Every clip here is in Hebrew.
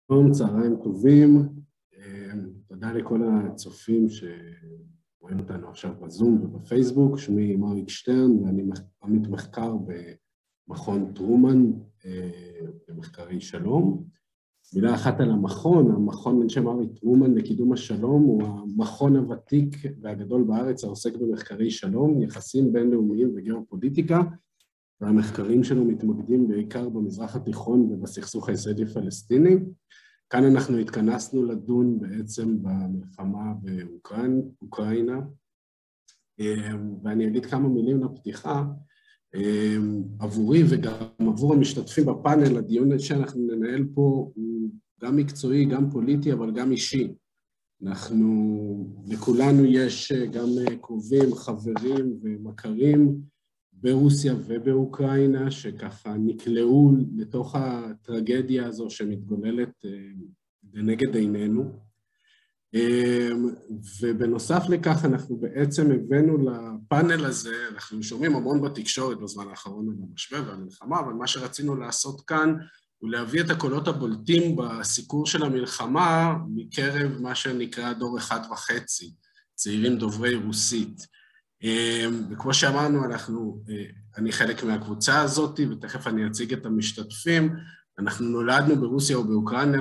שלום, צהריים טובים. תודה לכל הצופים שרואים אותנו עכשיו בזום ובפייסבוק. שמי מריק שטרן ואני עמית מחקר במכון טרומן במחקרי שלום. מילה אחת על המכון על שם אריק טרומן לקידום השלום הוא המכון הוותיק והגדול בארץ העוסק במחקרי שלום, יחסים בינלאומיים וגיאופוליטיקה, והמחקרים שלנו מתמקדים בעיקר במזרח התיכון ובסכסוך הישראלי-פלסטיני. כאן אנחנו התכנסנו לדון בעצם במלחמה באוקראינה, ואני אגיד כמה מילים לפתיחה. עבורי וגם עבור המשתתפים בפאנל, הדיון שאנחנו ננהל פה הוא גם מקצועי, גם פוליטי, אבל גם אישי. לכולנו יש גם קרובים, חברים ומכרים ברוסיה ובאוקראינה, שככה נקלעו לתוך הטרגדיה הזו שמתגוללת לנגד עינינו. ובנוסף לכך אנחנו בעצם הבאנו לפאנל הזה, אנחנו שומעים המון בתקשורת בזמן האחרון על המשבר והמלחמה, אבל מה שרצינו לעשות כאן הוא להביא את הקולות הבולטים בסיקור של המלחמה מקרב מה שנקרא דור 1.5, צעירים דוברי רוסית. וכמו שאמרנו, אני חלק מהקבוצה הזאת, ותכף אני אציג את המשתתפים. אנחנו נולדנו ברוסיה ובאוקראינה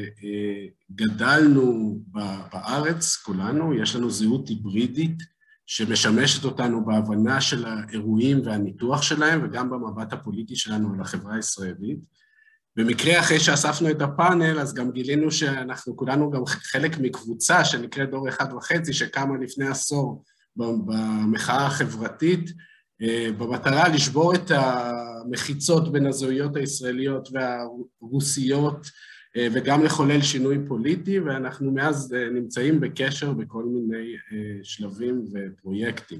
וגדלנו בארץ, כולנו. יש לנו זהות היברידית שמשמשת אותנו בהבנה של האירועים והניתוח שלהם, וגם במבט הפוליטי שלנו על החברה הישראלית. במקרה אחרי שאספנו את הפאנל, אז גם גילינו שאנחנו כולנו גם חלק מקבוצה שנקראת דור 1.5, שקמה לפני עשור, במחאה החברתית, במטרה לשבור את המחיצות בין הזהויות הישראליות והרוסיות, וגם לחולל שינוי פוליטי, ואנחנו מאז נמצאים בקשר בכל מיני שלבים ופרויקטים.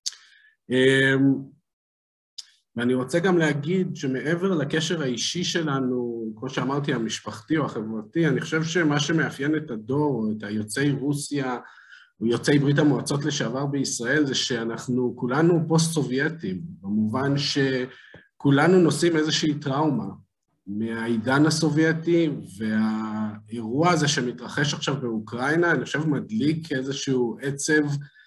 ואני רוצה גם להגיד שמעבר לקשר האישי שלנו, כמו שאמרתי, המשפחתי או החברתי, אני חושב שמה שמאפיין את הדור, את היוצאי רוסיה, ויוצאי ברית המועצות לשעבר בישראל, זה שאנחנו כולנו פוסט-סובייטים, במובן שכולנו נושאים איזושהי טראומה מהעידן הסובייטי, והאירוע הזה שמתרחש עכשיו באוקראינה, אני חושב מדליק איזשהו עצב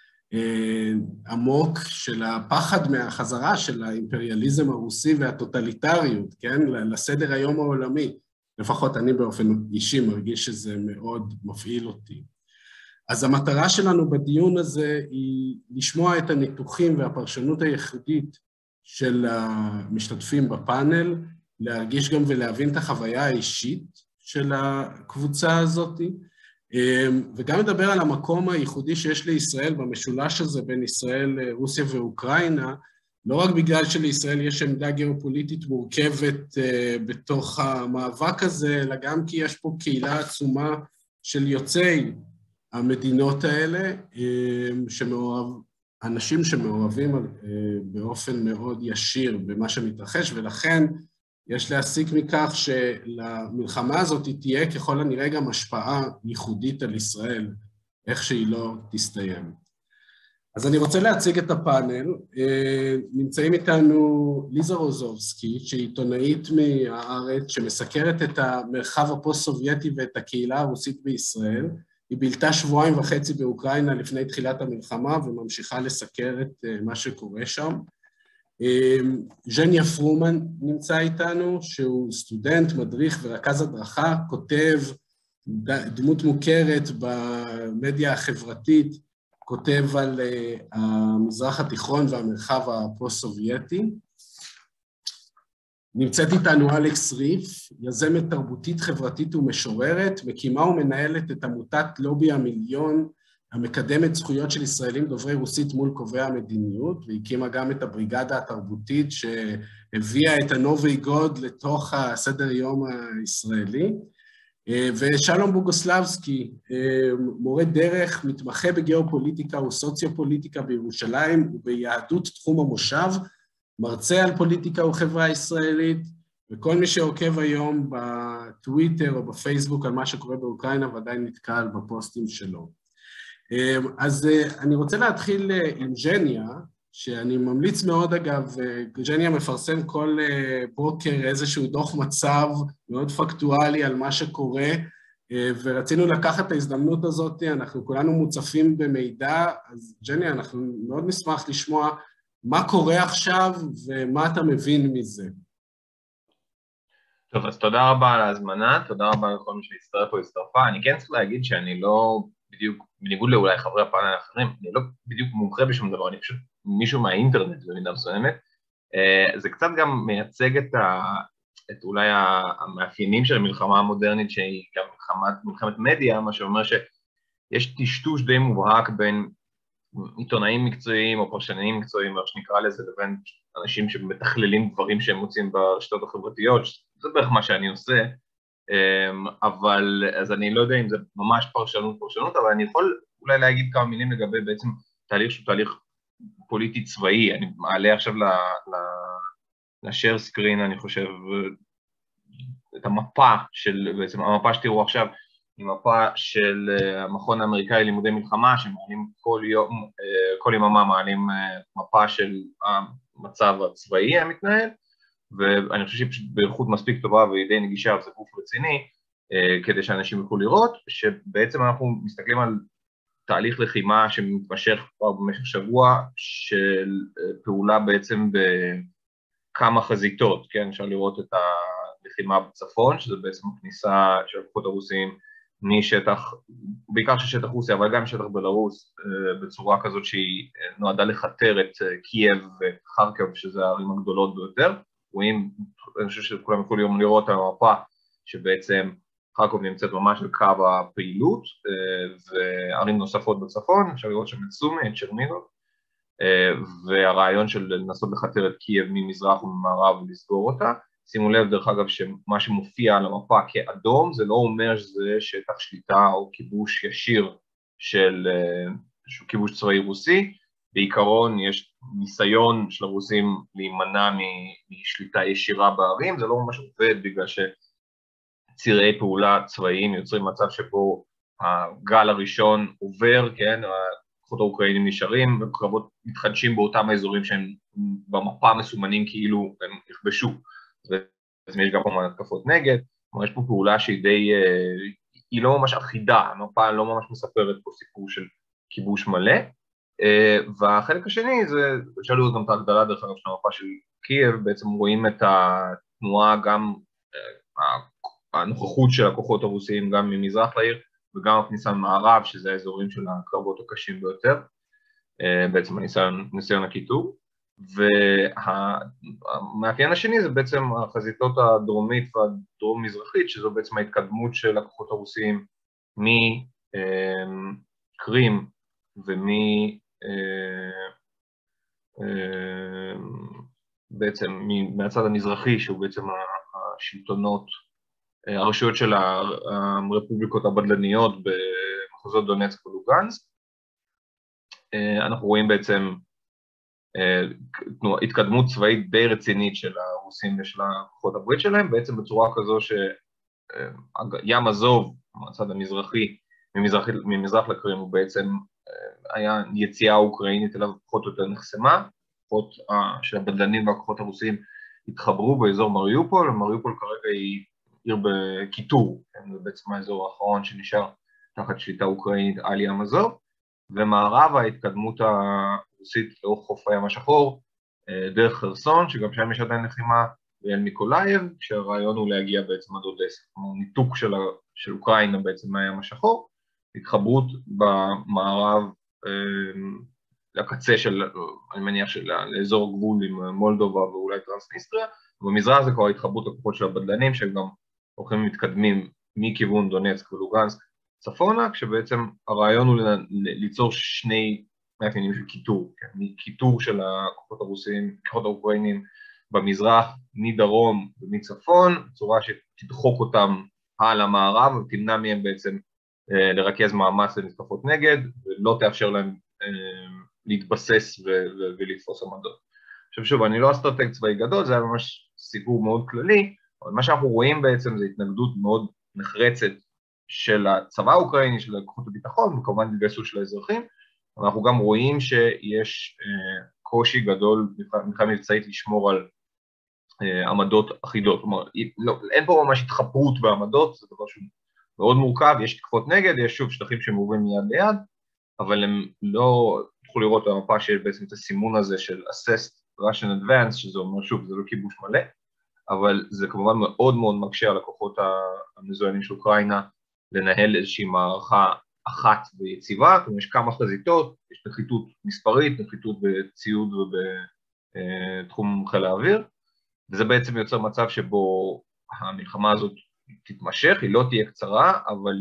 עמוק של הפחד מהחזרה של האימפריאליזם הרוסי והטוטליטריות, כן? לסדר היום העולמי. לפחות אני באופן אישי מרגיש שזה מאוד מפעיל אותי. אז המטרה שלנו בדיון הזה היא לשמוע את הניתוחים והפרשנות הייחודית של המשתתפים בפאנל, להרגיש גם ולהבין את החוויה האישית של הקבוצה הזאת, וגם לדבר על המקום הייחודי שיש לישראל במשולש הזה בין ישראל, רוסיה ואוקראינה, לא רק בגלל שלישראל יש עמדה גיאופוליטית מורכבת בתוך המאבק הזה, אלא גם כי יש פה קהילה עצומה של יוצאי המדינות האלה, אנשים שמעורבים באופן מאוד ישיר במה שמתרחש, ולכן יש להסיק מכך שלמלחמה הזאת תהיה ככל הנראה גם השפעה ייחודית על ישראל, איך שהיא לא תסתיים. אז אני רוצה להציג את הפאנל. נמצאים איתנו ליזה רוזובסקי, שהיא עיתונאית מהארץ, שמסקרת את המרחב הפוסט-סובייטי ואת הקהילה הרוסית בישראל. היא בילתה 2.5 שבועות באוקראינה לפני תחילת המלחמה, וממשיכה לסקר את מה שקורה שם. ז'ניה פרומן נמצא איתנו, שהוא סטודנט, מדריך ורכז הדרכה, כותב, דמות מוכרת במדיה החברתית, כותב על המזרח התיכון והמרחב הפוסט-סובייטי. נמצאת איתנו אלכס ריף, יזמת תרבותית, חברתית ומשוררת, מקימה ומנהלת את עמותת לובי המיליון, המקדמת זכויות של ישראלים דוברי רוסית מול קובעי המדיניות, והקימה גם את הבריגדה התרבותית שהביאה את הנובי גוד לתוך הסדר יום הישראלי. ושלום בוגוסלבסקי, מורה דרך, מתמחה בגיאופוליטיקה וסוציופוליטיקה בירושלים וביהדות תחום המושב, מרצה על פוליטיקה וחברה הישראלית, וכל מי שעוקב היום בטוויטר או בפייסבוק על מה שקורה באוקראינה ודאי נתקל בפוסטים שלו. אז אני רוצה להתחיל עם ז'ניה, שאני ממליץ מאוד אגב, ג'ניה מפרסם כל בוקר איזשהו דוח מצב מאוד פקטואלי על מה שקורה, ורצינו לקחת את ההזדמנות הזאת, אנחנו כולנו מוצפים במידע, אז ג'ניה, אנחנו מאוד נשמח לשמוע מה קורה עכשיו ומה אתה מבין מזה. טוב, אז תודה רבה על ההזמנה, תודה רבה לכל מי שהצטרף או הצטרפה. אני כן צריך להגיד שאני לא בדיוק, בניגוד לאולי חברי הפאנל האחרים, אני לא בדיוק מומחה בשום דבר, אני פשוט מישהו מהאינטרנט במידה מסוימת. זה קצת גם מייצג את אולי המאפיינים של המלחמה המודרנית, שהיא גם מלחמת מדיה, מה שאומר שיש טשטוש די מובהק בין עיתונאים מקצועיים או פרשנים מקצועיים, איך שנקרא לזה, לבין אנשים שמתכללים דברים שהם מוצאים ברשתות החברתיות, זה בערך מה שאני עושה, אבל אז אני לא יודע אם זה ממש פרשנות, אבל אני יכול אולי להגיד כמה מילים לגבי בעצם תהליך שהוא תהליך פוליטי צבאי. אני מעלה עכשיו לשאר סקרין, אני חושב, את המפה של, בעצם המפה שתראו עכשיו, היא מפה של המכון האמריקאי לימודי מלחמה, שמעלים כל יממה מעלים מפה של המצב הצבאי המתנהל, ואני חושב שהיא פשוט באיכות מספיק טובה והיא די נגישה, וזה גוף רציני, כדי שאנשים יוכלו לראות, שבעצם אנחנו מסתכלים על תהליך לחימה שמתמשך כבר במשך שבוע, של פעולה בעצם בכמה חזיתות, כן? אפשר לראות את הלחימה בצפון, שזה בעצם הכניסה של הכוחות הרוסיים משטח, בעיקר של שטח רוסיה, אבל גם משטח בלרוס, בצורה כזאת שהיא נועדה לחתר את קייב וחרקוב, שזה הערים הגדולות ביותר. רואים, אני חושב שכולם יכולים לראות על המפה, שבעצם חרקוב נמצאת ממש על קו הפעילות, וערים נוספות בצפון, אפשר לראות שם את סומי, את צ'רניגוב, והרעיון של לנסות לחתר את קייב ממזרח וממערב ולסגור אותה. שימו לב דרך אגב שמה שמופיע על המפה כאדום, זה לא אומר שזה שטח שליטה או כיבוש ישיר של כיבוש צבאי רוסי, בעיקרון יש ניסיון של הרוסים להימנע משליטה ישירה בערים, זה לא ממש עובד בגלל שצירי פעולה צבאיים יוצרים מצב שבו הגל הראשון עובר, כן, הכוחות האוקראינים נשארים, וקרבות מתחדשים באותם האזורים שהם במפה מסומנים כאילו הם יכבשו, אז יש גם כמובן התקפות נגד, כלומר יש פה פעולה שהיא די, היא לא ממש אחידה, המפה לא ממש מספרת פה סיפור של כיבוש מלא, והחלק השני זה, אפשר לראות גם את ההגדלה דרך אגב של המפה של קייב, בעצם רואים את התנועה גם, הנוכחות של הכוחות הרוסיים גם ממזרח לעיר, וגם הכניסה ממערב, שזה האזורים של הקרבות הקשים ביותר, בעצם ניסיון הכיתור, והמאפיין השני זה בעצם החזיתות הדרומית והדרום-מזרחית, שזו בעצם ההתקדמות של הכוחות הרוסיים מקרים בעצם מהצד המזרחי, שהוא בעצם השלטונות, הרשויות של הרפובליקות הבדלניות במחוזות דונצק ולוגנסק. אנחנו רואים בעצם התקדמות צבאית די רצינית של הרוסים ושל הכוחות הברית שלהם, בעצם בצורה כזו שים אזוב, מהצד המזרחי, ממזרח לקרים, הוא בעצם היה יציאה אוקראינית אליו פחות או יותר נחסמה, כוחות של הבדלנים והכוחות הרוסים התחברו באזור מריופול, ומריופול כרגע היא עיר בכיתור, זה בעצם האזור האחרון שנשאר תחת שליטה אוקראינית על ים אזוב, ומערב ההתקדמות הרוסית לאורך חוף הים השחור, דרך חרסון, שגם שם יש עדיין לחימה, ואל מיקולאייב, כשהרעיון הוא להגיע בעצם עד אודסה, כמו ניתוק של אוקראינה בעצם מהים השחור, התחברות במערב לקצה של, אני מניח, לאזור גבול עם מולדובה ואולי טרנסניסטריה, ובמזרח זה כבר התחברות הכוחות של הבדלנים, שהם גם הולכים מתקדמים מכיוון דונצק ולוגנסק צפונה, כשבעצם הרעיון הוא ליצור שני מאפיינים של כיתור, כן? כיתור של הכוחות הרוסיים, הכוחות האוקראינים במזרח, מדרום ומצפון, בצורה שתדחוק אותם על המערב ותמנע מהם בעצם לרכז מאמץ למתקפות נגד, ולא תאפשר להם להתבסס ולתפוס עמדות. עכשיו שוב, אני לא אסטרטג צבאי גדול, זה היה ממש סיפור מאוד כללי, אבל מה שאנחנו רואים בעצם זה התנגדות מאוד נחרצת של הצבא האוקראיני, של כוחות הביטחון, וכמובן התגייסות של האזרחים, אנחנו גם רואים שיש קושי גדול מבחינה מבצעית לשמור על עמדות אחידות, כלומר, אין פה ממש התחפרות בעמדות, זה דבר שהוא מאוד מורכב, יש תקפות נגד, יש שוב שטחים שמורים מיד ליד, אבל הם לא תוכלו לראות במפה שיש בעצם את הסימון הזה של Assessed Russian Advance, שזה אומר שוב, זה לא כיבוש מלא, אבל זה כמובן מאוד מאוד מקשה על הכוחות המזוינים של אוקראינה לנהל איזושהי מערכה אחת ויציבה, כלומר יש כמה חזיתות, יש נחיתות מספרית, נחיתות בציוד ובתחום חיל האוויר, וזה בעצם יוצר מצב שבו המלחמה הזאת תתמשך, היא לא תהיה קצרה, אבל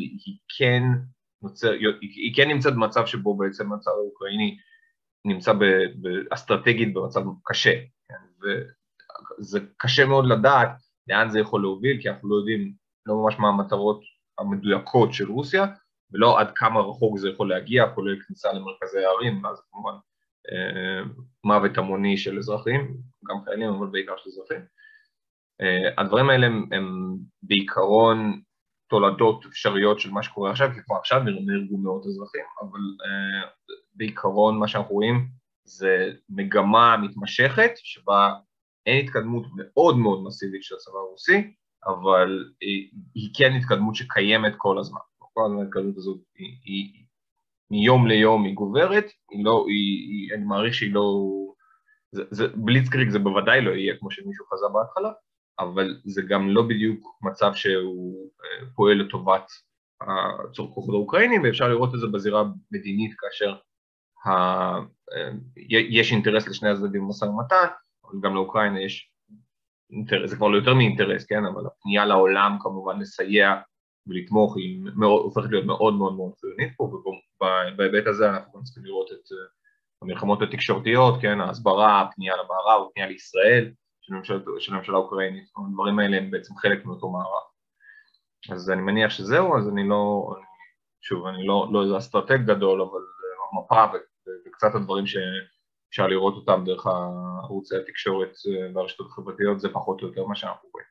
היא כן נמצאת במצב שבו בעצם הצד האוקראיני נמצא אסטרטגית במצב קשה, וזה קשה מאוד לדעת לאן זה יכול להוביל, כי אנחנו לא יודעים לא ממש מה המטרות המדויקות של רוסיה, ולא עד כמה רחוק זה יכול להגיע, כולל כניסה למרכזי הערים, ואז כמובן מוות המוני של אזרחים, גם חיילים, אבל בעיקר של אזרחים. הדברים האלה הם בעיקרון תולדות אפשריות של מה שקורה עכשיו, כי כבר עכשיו נהרגו מאות אזרחים, אבל בעיקרון מה שאנחנו רואים זה מגמה מתמשכת, שבה אין התקדמות מאוד מאוד מסיבית של הצבא הרוסי, אבל היא כן התקדמות שקיימת כל הזמן. כל הזמן ההתקדמות הזאת היא מיום ליום היא גוברת, אני מעריך שהיא לא, בליצקריג זה בוודאי לא יהיה כמו שמישהו חזה בהתחלה, אבל זה גם לא בדיוק מצב שהוא פועל לטובת הכוחות האוקראינים, ואפשר לראות את זה בזירה המדינית כאשר יש אינטרס לשני הצדדים במשא ומתן, אבל גם לאוקראינה יש אינטרס, זה כבר לא יותר מאינטרס, כן, אבל הפנייה לעולם כמובן לסייע ולתמוך היא הופכת להיות מאוד מאוד מאוד חיונית פה, ובהיבט הזה אנחנו גם צריכים לראות את המלחמות התקשורתיות, כן, ההסברה, הפנייה למערב, הפנייה לישראל, של הממשלה האוקראינית, הדברים האלה הם בעצם חלק מאותו מערב. אז אני מניח שזהו, אז אני לא איזה אסטרטג גדול, אבל המפה וקצת הדברים שאפשר לראות אותם דרך ערוצי התקשורת והרשתות החברתיות, זה פחות או יותר מה שאנחנו רואים.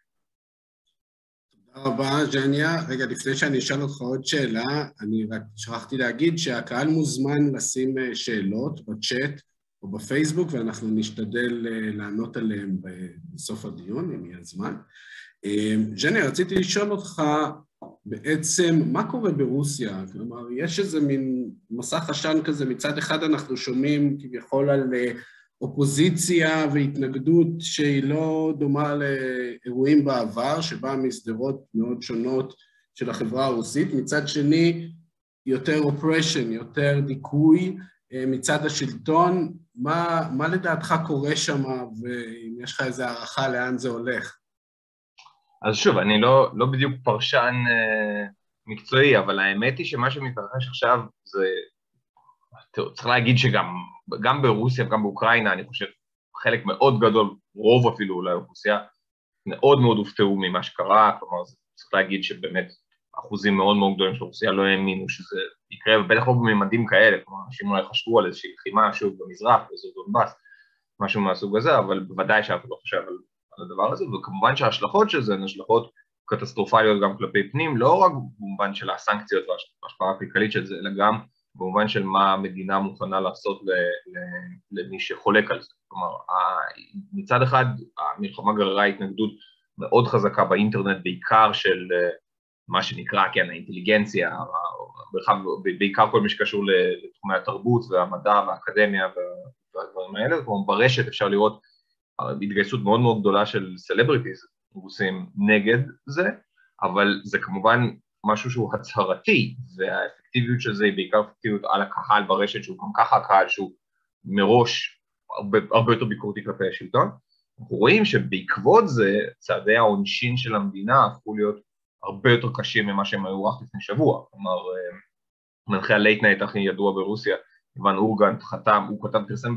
תודה רבה, ז'ניה. רגע, לפני שאני אשאל אותך עוד שאלה, אני רק שכחתי להגיד שהקהל מוזמן לשים שאלות בצ'אט או בפייסבוק, ואנחנו נשתדל לענות עליהם בסוף הדיון, אם יהיה זמן. ז'ניה, רציתי לשאול אותך בעצם, מה קורה ברוסיה? כלומר, יש איזה מין מסך עשן כזה, מצד אחד אנחנו שומעים כביכול על אופוזיציה והתנגדות שהיא לא דומה לאירועים בעבר, שבאה מסדרות מאוד שונות של החברה הרוסית, מצד שני יותר אופרשן, יותר דיכוי מצד השלטון. מה לדעתך קורה שם, ואם יש לך איזו הערכה לאן זה הולך? אז שוב, אני לא בדיוק פרשן מקצועי, אבל האמת היא שמה שמתרחש עכשיו זה, צריך להגיד שגם ברוסיה וגם באוקראינה, אני חושב, חלק מאוד גדול, רוב אפילו אולי אוכלוסייה, מאוד מאוד הופתעו ממה שקרה, כלומר, צריך להגיד שבאמת אחוזים מאוד מאוד גדולים של אוכלוסייה לא האמינו שזה יקרה, ובטח לא בממדים כאלה, כלומר, אנשים אולי חשבו על איזושהי לחימה, שוב, במזרח, באזור דונבאס, משהו מהסוג הזה, אבל בוודאי שאף לא חושב על הדבר הזה, וכמובן שההשלכות של זה הן השלכות קטסטרופליות גם כלפי פנים, לא רק במובן של הסנקציות וההשפעה הכלכלית של זה, אלא גם במובן של מה המדינה מוכנה לעשות למי שחולק על זה. כלומר, מצד אחד, המלחמה גררה התנגדות מאוד חזקה באינטרנט, בעיקר של מה שנקרא, כן, האינטליגנציה, בעיקר כל מי שקשור לתחומי התרבות והמדע והאקדמיה והדברים האלה, כלומר, ברשת אפשר לראות התגייסות מאוד מאוד גדולה של סלבריטיז רוסים נגד זה, אבל זה כמובן משהו שהוא הצהרתי, והאפקטיביות של זה היא בעיקר אפקטיביות על הקהל ברשת, שהוא גם ככה הקהל שהוא מראש הרבה יותר ביקורתי כלפי השלטון. אנחנו רואים שבעקבות זה צעדי העונשין של המדינה הפכו להיות הרבה יותר קשים ממה שהם היו רק לפני שבוע. כלומר, מנחה הלייט נייט הכי ידוע ברוסיה, איוון אורגנט חתם, הוא פרסם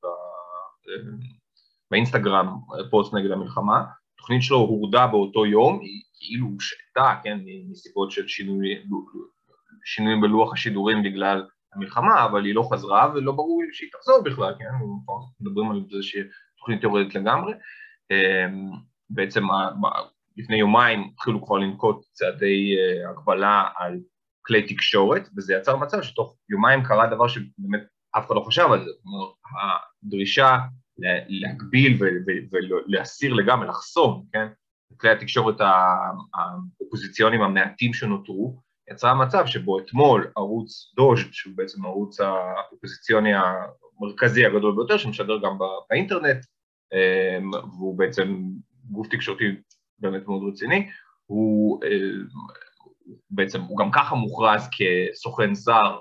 באינסטגרם פוסט נגד המלחמה, התוכנית שלו הורדה באותו יום, היא כאילו הושעתה, כן, מסיבות של שינויים בלוח השידורים בגלל המלחמה, אבל היא לא חזרה ולא ברור שהיא תחזור בכלל, כן, מדברים על זה שהיא תוכנית יורדת לגמרי. בעצם לפני יומיים התחילו כבר לנקוט צעדי הגבלה על כלי תקשורת, וזה יצר מצב שתוך יומיים קרה דבר שבאמת אף אחד לא חשב על זה. כלומר, דרישה להגביל ולהסיר לגמרי, לחסום, כן? כלי התקשורת האופוזיציוניים המעטים שנותרו, יצרה מצב שבו אתמול ערוץ דוז' שהוא בעצם הערוץ האופוזיציוני המרכזי הגדול ביותר, שמשדר גם באינטרנט, והוא בעצם גוף תקשורתי באמת מאוד רציני, הוא בעצם, הוא גם ככה מוכרז כסוכן זר,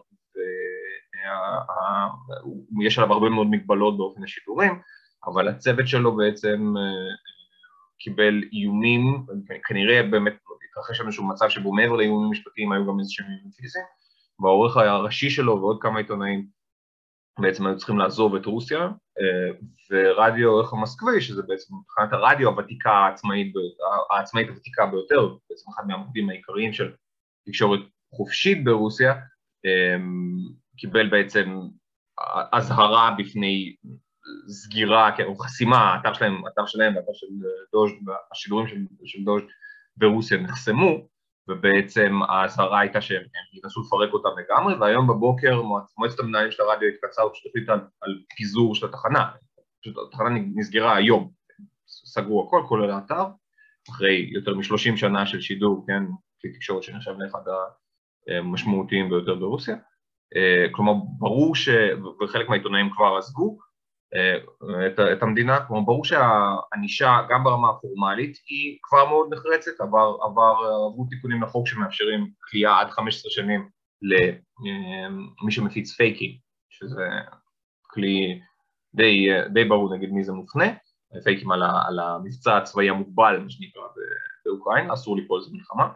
ויש עליו הרבה מאוד מגבלות באופן השידורים, אבל הצוות שלו בעצם קיבל איומים, כנראה באמת התרחש שם איזשהו מצב שבו מעבר לאיומים משפטיים היו גם איזשהם איומים פיזיים, והעורך הראשי שלו ועוד כמה עיתונאים בעצם היו צריכים לעזוב את רוסיה, ורדיו עורך המוסקבי, שזה בעצם תחנת הרדיו הוותיקה העצמאית הוותיקה ביותר, בעצם אחד מהמוקדים העיקריים של תקשורת חופשית ברוסיה, קיבל בעצם הזהרה בפני סגירה, או חסימה, האתר שלהם, האתר של דוז', השידורים של דוז' ברוסיה נחסמו, ובעצם ההזהרה הייתה שהם ינסו לפרק אותם לגמרי, והיום בבוקר מועצת המנהלים של הרדיו התקצרה ושתחליט על פיזור של התחנה, פשוט התחנה נסגרה היום, סגרו הכל, כולל האתר, אחרי יותר מ-30 שנה של שידור, כן, כלי תקשורת שנחשב לאחד המשמעותיים ביותר ברוסיה, כלומר ברור וחלק מהעיתונאים כבר עזבו את המדינה, כלומר ברור שהענישה גם ברמה הפורמלית היא כבר מאוד נחרצת, עברו תיקונים לחוק שמאפשרים כליאה עד 15 שנים למי שמפיץ פייקים, שזה כלי די ברור נגיד מי זה מופנה, פייקים על המבצע הצבאי המוגבל, מה שנקרא באוקראינה, אסור ליפול לזה מלחמה,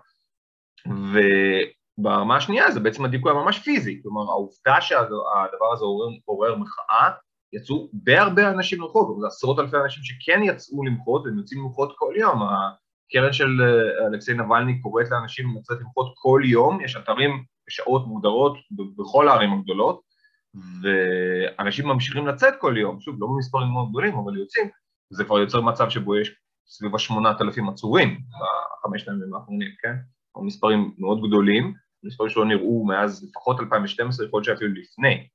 וברמה השנייה זה בעצם הדיכוי ממש פיזי, כלומר העובדה שהדבר הזה עורר מחאה, יצאו די הרבה אנשים לרחוב, זה עשרות אלפי אנשים שכן יצאו למחות, והם יוצאים למחות כל יום, הקרן של אלכסיי נבלני קוראת לאנשים לצאת למחות כל יום, יש אתרים בשעות מוגדרות בכל הערים הגדולות, ואנשים ממשיכים לצאת כל יום, שוב, לא במספרים מאוד גדולים, אבל יוצאים, זה כבר יוצר מצב שבו יש סביב 8,000 עצורים, בחמש ימים האחרונים, כן? מספרים מאוד גדולים, מספרים שלא נראו מאז לפחות 2012, יכול להיות שאפילו לפני,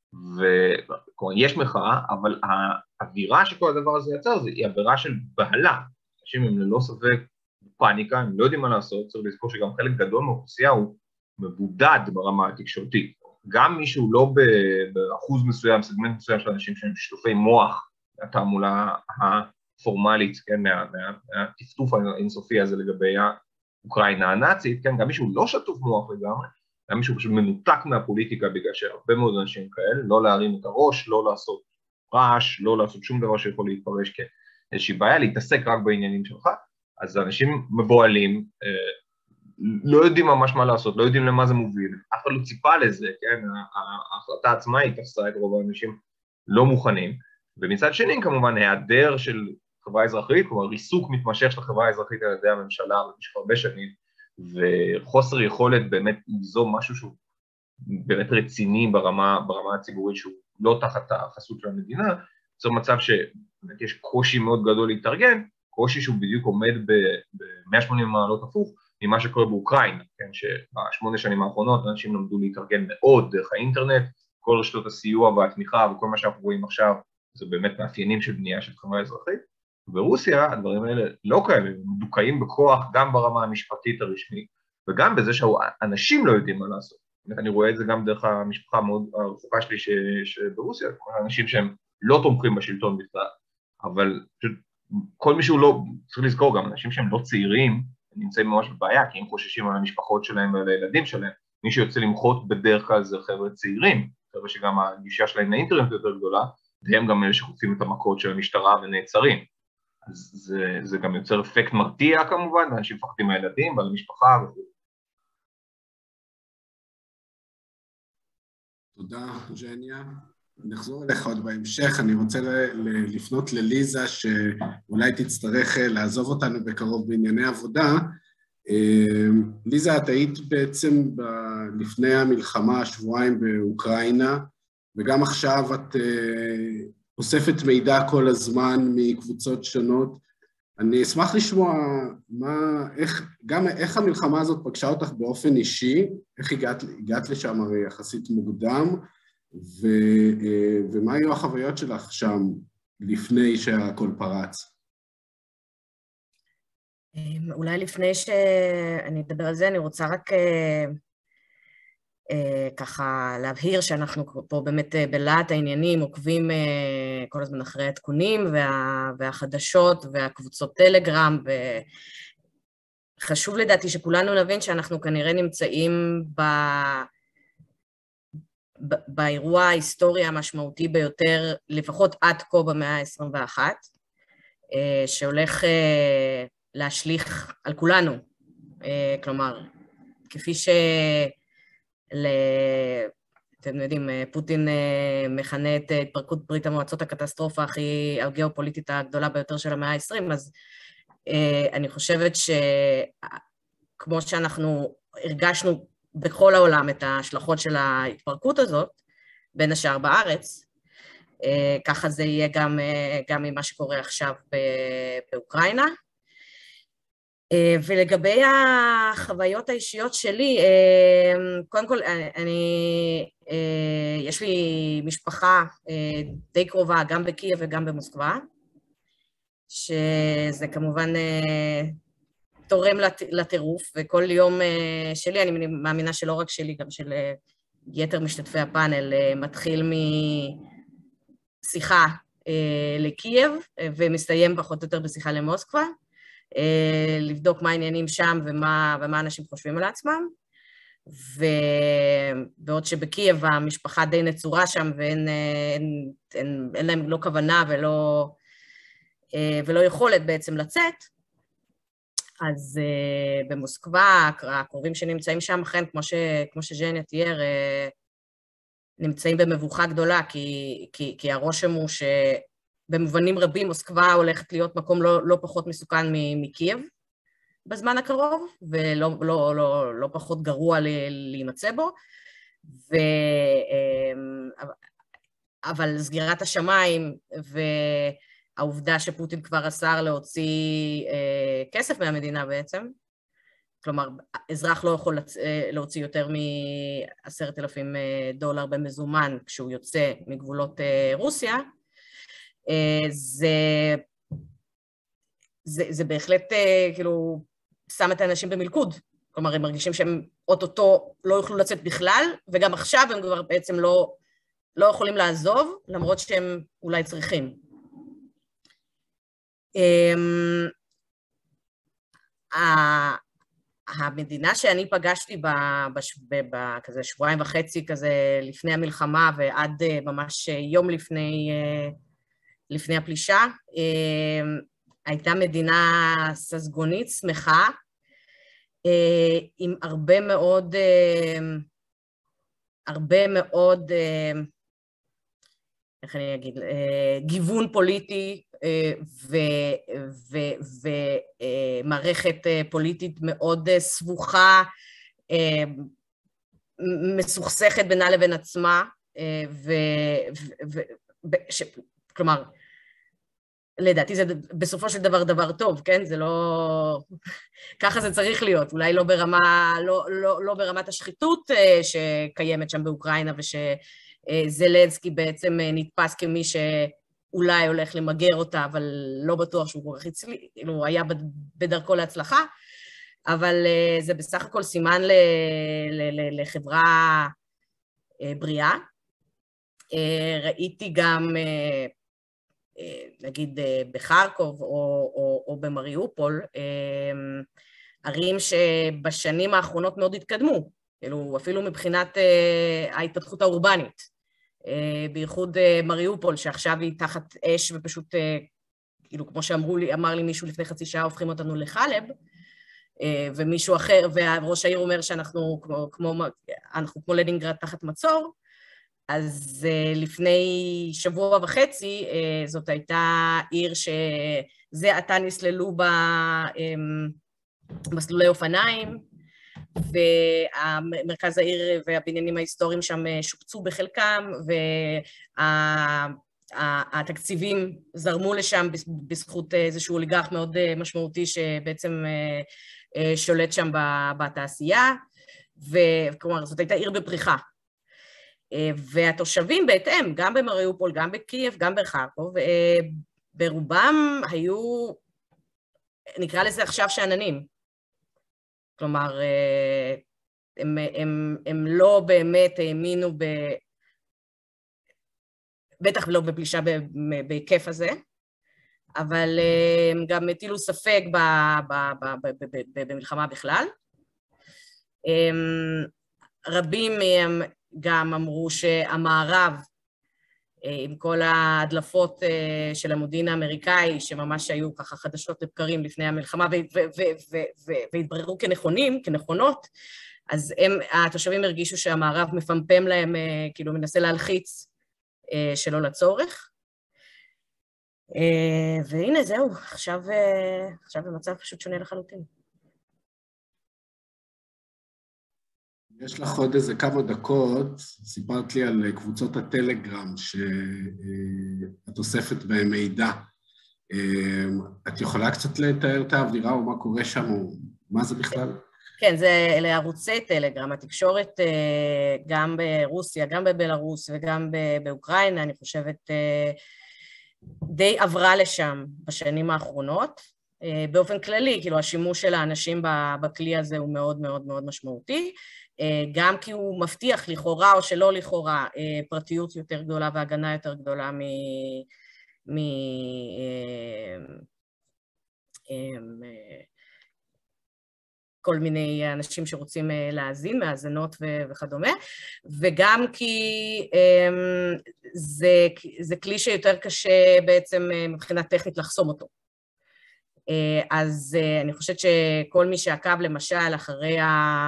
ויש מחאה, אבל האווירה שכל הדבר הזה יצר, היא אווירה של בהלה, אנשים הם ללא ספק פאניקה, הם לא יודעים מה לעשות, צריך לזכור שגם חלק גדול מהאוכלוסייה הוא מבודד ברמה התקשורתית, גם מישהו לא באחוז מסוים, סגמנט מסוים של אנשים שהם שטופי מוח, התעמולה הפורמלית, כן, מהטפטוף האינסופי הזה לגבי אוקראינה הנאצית, כן, גם מישהו לא שטוף מוח לגמרי, גם מישהו פשוט מנותק מהפוליטיקה, בגלל שהרבה מאוד אנשים כאלה, לא להרים את הראש, לא לעשות רעש, לא לעשות שום דבר שיכול להתפרש כאיזושהי בעיה, להתעסק רק בעניינים שלך, אז אנשים מבועלים, לא יודעים ממש מה לעשות, לא יודעים למה זה מוביל, אף אחד לא ציפה לזה, כן, ההחלטה עצמה היא תפסה את רוב האנשים לא מוכנים, ומצד שני כמובן היעדר של חברה אזרחית, כלומר ריסוק מתמשך של החברה האזרחית על ידי הממשלה במשך הרבה שנים, וחוסר יכולת באמת ליזום משהו שהוא באמת רציני ברמה הציבורית, שהוא לא תחת החסות של המדינה, זה מצב שבאמת יש קושי מאוד גדול להתארגן, קושי שהוא בדיוק עומד ב-180 מעלות הפוך ממה שקורה באוקראינה, כן, שבשמונה שנים האחרונות אנשים למדו להתארגן מאוד דרך האינטרנט, כל רשתות הסיוע והתמיכה וכל מה שאנחנו רואים עכשיו, זה באמת מאפיינים של בנייה של חברה אזרחית, ברוסיה הדברים האלה לא קיימים, הם מדוכאים בכוח גם ברמה המשפטית הרשמית, וגם בזה שהאנשים לא יודעים מה לעשות. אני רואה את זה גם דרך המשפחה מאוד הרחוקה שלי שברוסיה, אנשים שהם לא תומכים בשלטון בכלל, אבל כל מישהו לא, צריך לזכור גם, אנשים שהם לא צעירים, נמצאים ממש בבעיה, כי הם חוששים על המשפחות שלהם ועל הילדים שלהם, מי שיוצא למחות בדרך כלל זה חבר'ה צעירים, חבר'ה שגם הגישה שלהם לאינטרנט יותר גדולה, והם גם אלה שחוטפים את המכות של המשטרה ונעצרים. אז זה גם יוצר אפקט מרתיע כמובן, ואנשים מפחדים מהילדים ועל המשפחה וכו'. תודה, ז'ניה. נחזור אליך עוד בהמשך. אני רוצה לפנות לליזה, שאולי תצטרך לעזוב אותנו בקרוב בענייני עבודה. ליזה, את היית בעצם לפני המלחמה, שבועיים באוקראינה, וגם עכשיו את אוספת מידע כל הזמן מקבוצות שונות. אני אשמח לשמוע איך המלחמה הזאת פגשה אותך באופן אישי, איך הגעת לשם הרי יחסית מוקדם, ומה היו החוויות שלך שם לפני שהכל פרץ? אולי לפני שאני אדבר על זה, אני רוצה רק ככה להבהיר שאנחנו פה באמת בלהט העניינים, עוקבים כל הזמן אחרי העדכונים והחדשות והקבוצות טלגרם, וחשוב לדעתי שכולנו נבין שאנחנו כנראה נמצאים באירוע ההיסטורי המשמעותי ביותר, לפחות עד כה במאה ה-21, שהולך להשליך על כולנו. כלומר, כפי אתם יודעים, פוטין מכנה את התפרקות ברית המועצות הקטסטרופה הגיאופוליטית הגדולה ביותר של המאה ה-20, אז אני חושבת שכמו שאנחנו הרגשנו בכל העולם את ההשלכות של ההתפרקות הזאת, בין השאר בארץ, ככה זה יהיה גם ממה שקורה עכשיו באוקראינה. ולגבי החוויות האישיות שלי, קודם כל, יש לי משפחה די קרובה גם בקייב וגם במוסקבה, שזה כמובן תורם לטירוף, וכל יום שלי, אני מאמינה שלא רק שלי, גם של יתר משתתפי הפאנל, מתחיל משיחה לקייב, ומסתיים פחות או יותר בשיחה למוסקבה, לבדוק מה העניינים שם ומה אנשים חושבים על עצמם, ובעוד שבקייב המשפחה די נצורה שם, ואין להם לא כוונה ולא יכולת בעצם לצאת, אז במוסקבה, הקרובים שנמצאים שם, אכן, כמו שז'ניה תיאר, נמצאים במבוכה גדולה, כי הרושם הוא שבמובנים רבים מוסקבה הולכת להיות מקום לא פחות מסוכן מקייב בזמן הקרוב, ולא פחות גרוע להימצא בו, אבל סגירת השמיים העובדה שפוטין כבר אסר להוציא כסף מהמדינה בעצם, כלומר, אזרח לא יכול להוציא יותר $10,000 במזומן כשהוא יוצא מגבולות רוסיה, זה בהחלט כאילו שם את האנשים במלכוד, כלומר, הם מרגישים שהם אוטוטו לא יוכלו לצאת בכלל, וגם עכשיו הם כבר בעצם לא יכולים לעזוב, למרות שהם אולי צריכים. המדינה שאני פגשתי בכזה שבועיים וחצי כזה לפני המלחמה ועד ממש יום לפני הפלישה, הייתה מדינה ססגונית, שמחה, עם הרבה מאוד, איך אני אגיד, גיוון פוליטי, ומערכת פוליטית מאוד סבוכה, מסוכסכת בינה לבין עצמה, כלומר, לדעתי זה בסופו של דבר טוב, כן? זה לא... ככה זה צריך להיות, אולי לא ברמת השחיתות שקיימת שם באוקראינה, ושזלנסקי בעצם נתפס כמי אולי הולך למגר אותה, אבל לא בטוח שהוא כל כך הצליח, הוא היה בדרכו להצלחה, אבל זה בסך הכל סימן לחברה בריאה. ראיתי גם, נגיד, בחרקוב או במריופול, ערים שבשנים האחרונות מאוד התקדמו, אפילו מבחינת ההתפתחות האורבנית. בייחוד מריופול, שעכשיו היא תחת אש ופשוט, כאילו, כמו אמר לי מישהו לפני חצי שעה, הופכים אותנו לחלב, ומישהו אחר, וראש העיר אומר שאנחנו כמו לנינגרד תחת מצור, אז לפני שבוע וחצי, זאת הייתה עיר שזה עתה נסללו בה מסלולי אופניים, ומרכז העיר והבניינים ההיסטוריים שם שופצו בחלקם, והתקציבים זרמו לשם בזכות איזשהו אוליגרך מאוד משמעותי שבעצם שולט שם בתעשייה, וכלומר זאת הייתה עיר בפריחה. והתושבים בהתאם, גם במריופול, גם בקייב, גם בחרקוב, ברובם היו, נקרא לזה עכשיו שאננים. כלומר, הם לא באמת האמינו בטח לא בפלישה בהיקף הזה, אבל הם גם הטילו ספק במלחמה בכלל. רבים מהם גם אמרו שהמערב, עם כל ההדלפות של המודיעין האמריקאי, שממש היו ככה חדשות לבקרים לפני המלחמה, והתבררו כנכונות, אז התושבים הרגישו שהמערב מפמפם להם, כאילו מנסה להלחיץ שלא לצורך. והנה זהו, עכשיו במצב פשוט שונה לחלוטין. יש לך עוד איזה כמה דקות, סיפרת לי על קבוצות הטלגרם שאת אוספת בהם מידע. את יכולה קצת לתאר את האווירה או מה קורה שם, או מה זה בכלל? כן, אלה ערוצי טלגרם, התקשורת גם ברוסיה, גם בבלרוס וגם באוקראינה, אני חושבת די עברה לשם בשנים האחרונות. באופן כללי, כאילו השימוש של האנשים בכלי הזה הוא מאוד מאוד מאוד משמעותי, גם כי הוא מבטיח לכאורה או שלא לכאורה פרטיות יותר גדולה והגנה יותר גדולה כל מיני אנשים שרוצים להאזין, מאזינות וכדומה, וגם כי זה כלי שיותר קשה בעצם מבחינה טכנית לחסום אותו. אז אני חושבת שכל מי שעקב למשל אחרי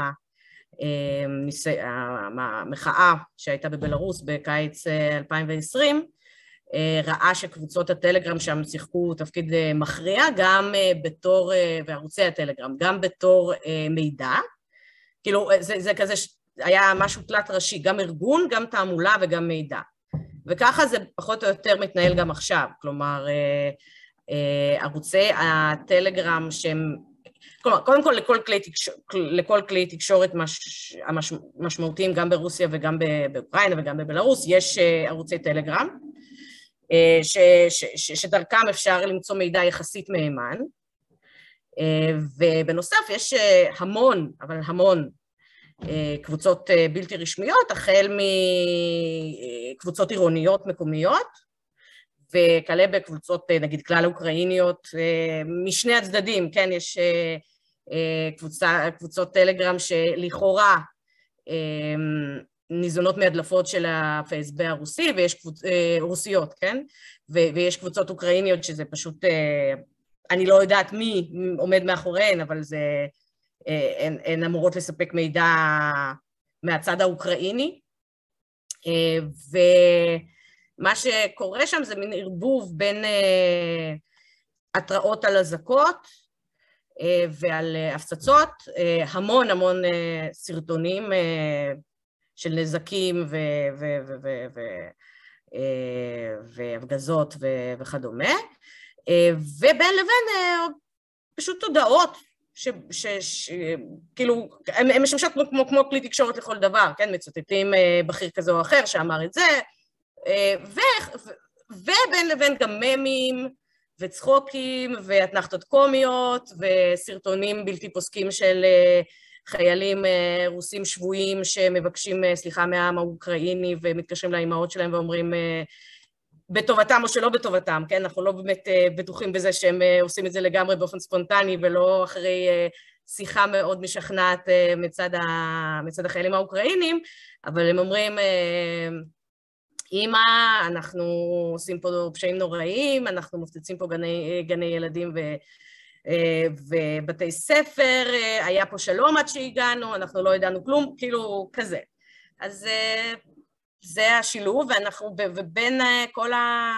המחאה שהייתה בבלרוס בקיץ 2020, ראה שקבוצות הטלגרם שם שיחקו תפקיד מכריע, גם בתור, וערוצי הטלגרם, גם בתור מידע. כאילו, זה כזה, היה משהו תלת ראשי, גם ארגון, גם תעמולה וגם מידע. וככה זה פחות או יותר מתנהל גם עכשיו. כלומר, ערוצי הטלגרם שהם, כלומר, קודם כל לכל כלי תקשורת משמעותיים, גם ברוסיה וגם באוקראינה וגם בבלרוס, יש ערוצי טלגרם, שדרכם אפשר למצוא מידע יחסית מהימן, ובנוסף יש המון, אבל המון קבוצות בלתי רשמיות, החל מקבוצות עירוניות מקומיות, וכלה בקבוצות, נגיד, כלל אוקראיניות, משני הצדדים, כן, יש קבוצות טלגרם שלכאורה ניזונות מהדלפות של הפייסבוק הרוסי, ויש רוסיות, כן? ויש קבוצות אוקראיניות שזה פשוט, אני לא יודעת מי עומד מאחוריהן, אבל הן אמורות לספק מידע מהצד האוקראיני, ומה שקורה שם זה מין ערבוב בין התראות על אזעקות ועל הפצצות, המון סרטונים של נזקים והפגזות וכדומה, ובין לבין פשוט תודעות, כאילו, הם משמשות כמו כלי תקשורת לכל דבר, כן, מצטטים בכיר כזה או אחר שאמר את זה, ובין לבין גם ממים וצחוקים ואתנחתות קומיות וסרטונים בלתי פוסקים של חיילים רוסים שבויים שמבקשים סליחה מהעם האוקראיני ומתקשרים לאימהות שלהם ואומרים בטובתם או שלא בטובתם, כן? אנחנו לא באמת בטוחים בזה שהם עושים את זה לגמרי באופן ספונטני ולא אחרי שיחה מאוד משכנעת מצד החיילים האוקראינים, אבל הם אומרים, אמא, אנחנו עושים פה פשעים נוראים, אנחנו מפציצים פה גני ילדים ובתי ספר, היה פה שלום עד שהגענו, אנחנו לא ידענו כלום, כאילו כזה. אז זה השילוב, ואנחנו, ובין כל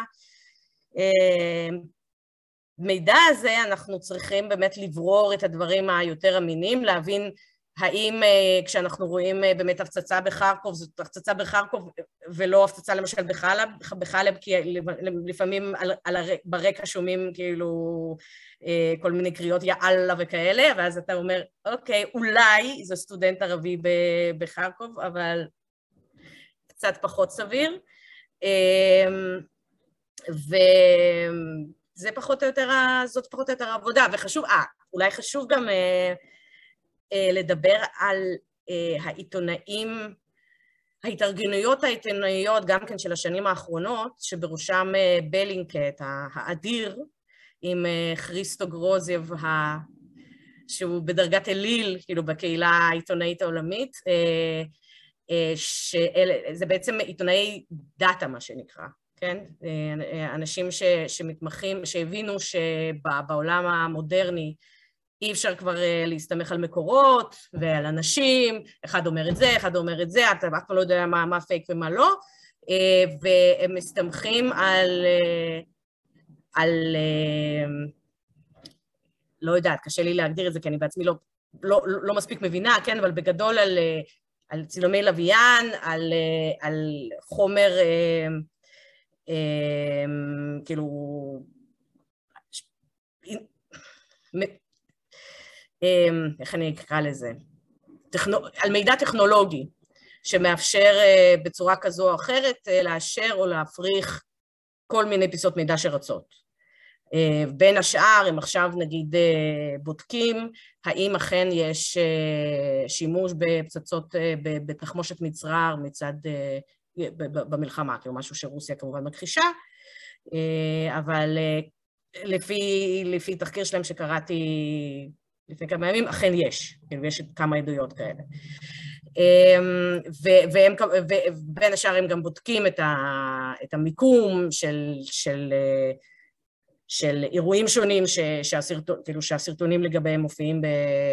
המידע הזה, אנחנו צריכים באמת לברור את הדברים היותר אמינים, להבין האם כשאנחנו רואים באמת הפצצה בחרקוב, זאת הפצצה בחרקוב ולא הפצצה למשל בחלב, כי לפעמים ברקע שומעים כאילו כל מיני קריאות יאללה וכאלה, ואז אתה אומר, אוקיי, אולי זה סטודנט ערבי בחרקוב, אבל קצת פחות סביר, וזה פחות או יותר, זאת פחות או יותר העבודה, וחשוב, אולי חשוב גם לדבר על העיתונאים, ההתארגנויות העיתונאיות גם כן של השנים האחרונות, שבראשם בלינקט האדיר, עם כריסטו גרוזייב, שהוא בדרגת אליל, כאילו בקהילה העיתונאית העולמית, שזה בעצם עיתונאי דאטה, מה שנקרא, כן? אנשים שמתמחים, שהבינו שבעולם המודרני אי אפשר כבר להסתמך על מקורות ועל אנשים, אחד אומר את זה, אחד אומר את זה, אתה אף פעם לא יודע מה פייק ומה לא, והם מסתמכים על לא יודעת, קשה לי להגדיר את זה, כי אני בעצמי לא מספיק מבינה, כן, אבל בגדול על צילומי לוויין, על חומר, כאילו, איך אני אקרא לזה? על מידע טכנולוגי, שמאפשר בצורה כזו או אחרת לאשר או להפריך כל מיני פיסות מידע שרצות. בין השאר, הם עכשיו נגיד בודקים, האם אכן יש שימוש בפצצות, בתחמושת מצרר מצד, במלחמה, כאילו משהו שרוסיה כמובן מכחישה, אבל לפי תחקיר שלהם שקראתי לפני כמה ימים, אכן יש, כאילו יש כמה עדויות כאלה. ובין השאר הם גם בודקים את המיקום של אירועים שונים שהסרטונים לגביהם מופיעים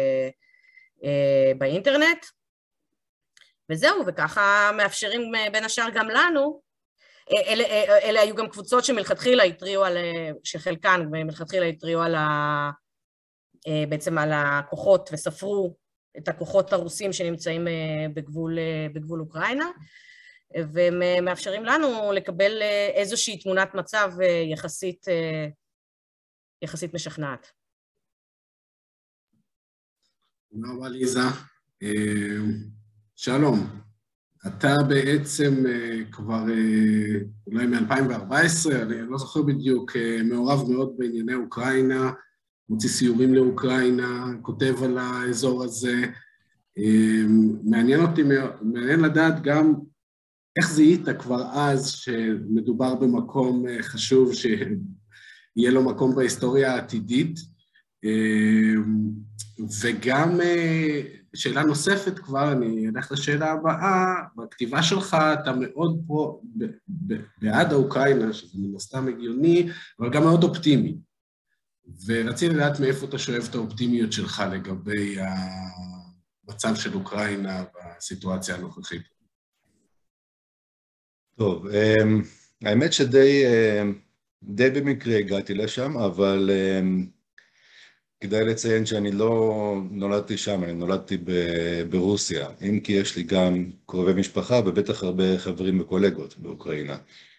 באינטרנט, וזהו, וככה מאפשרים בין השאר גם לנו, אלה היו גם קבוצות שמלכתחילה התריעו שחלקן מלכתחילה התריעו בעצם על הכוחות וספרו את הכוחות הרוסים שנמצאים בגבול אוקראינה, והם מאפשרים לנו לקבל איזושהי תמונת מצב יחסית משכנעת. תודה רבה ליזה. שלום, אתה בעצם כבר אולי מ-2014, אני לא זוכר בדיוק, מעורב מאוד בענייני אוקראינה, מוציא סיורים לאוקראינה, כותב על האזור הזה. מעניין לדעת גם איך זיהית כבר אז שמדובר במקום חשוב שיהיה לו מקום בהיסטוריה העתידית, וגם שאלה נוספת כבר, אני אלך לשאלה הבאה, בכתיבה שלך אתה מאוד פה בעד האוקראינה, שזה מן הסתם הגיוני, אבל גם מאוד אופטימי. ורציתי לדעת מאיפה אתה שואב את האופטימיות שלך לגבי המצב של אוקראינה בסיטואציה הנוכחית. טוב, האמת שדי במקרה הגעתי לשם, אבל כדאי לציין שאני לא נולדתי שם, אני נולדתי ברוסיה, אם כי יש לי גם קרובי משפחה ובטח הרבה חברים וקולגות באוקראינה.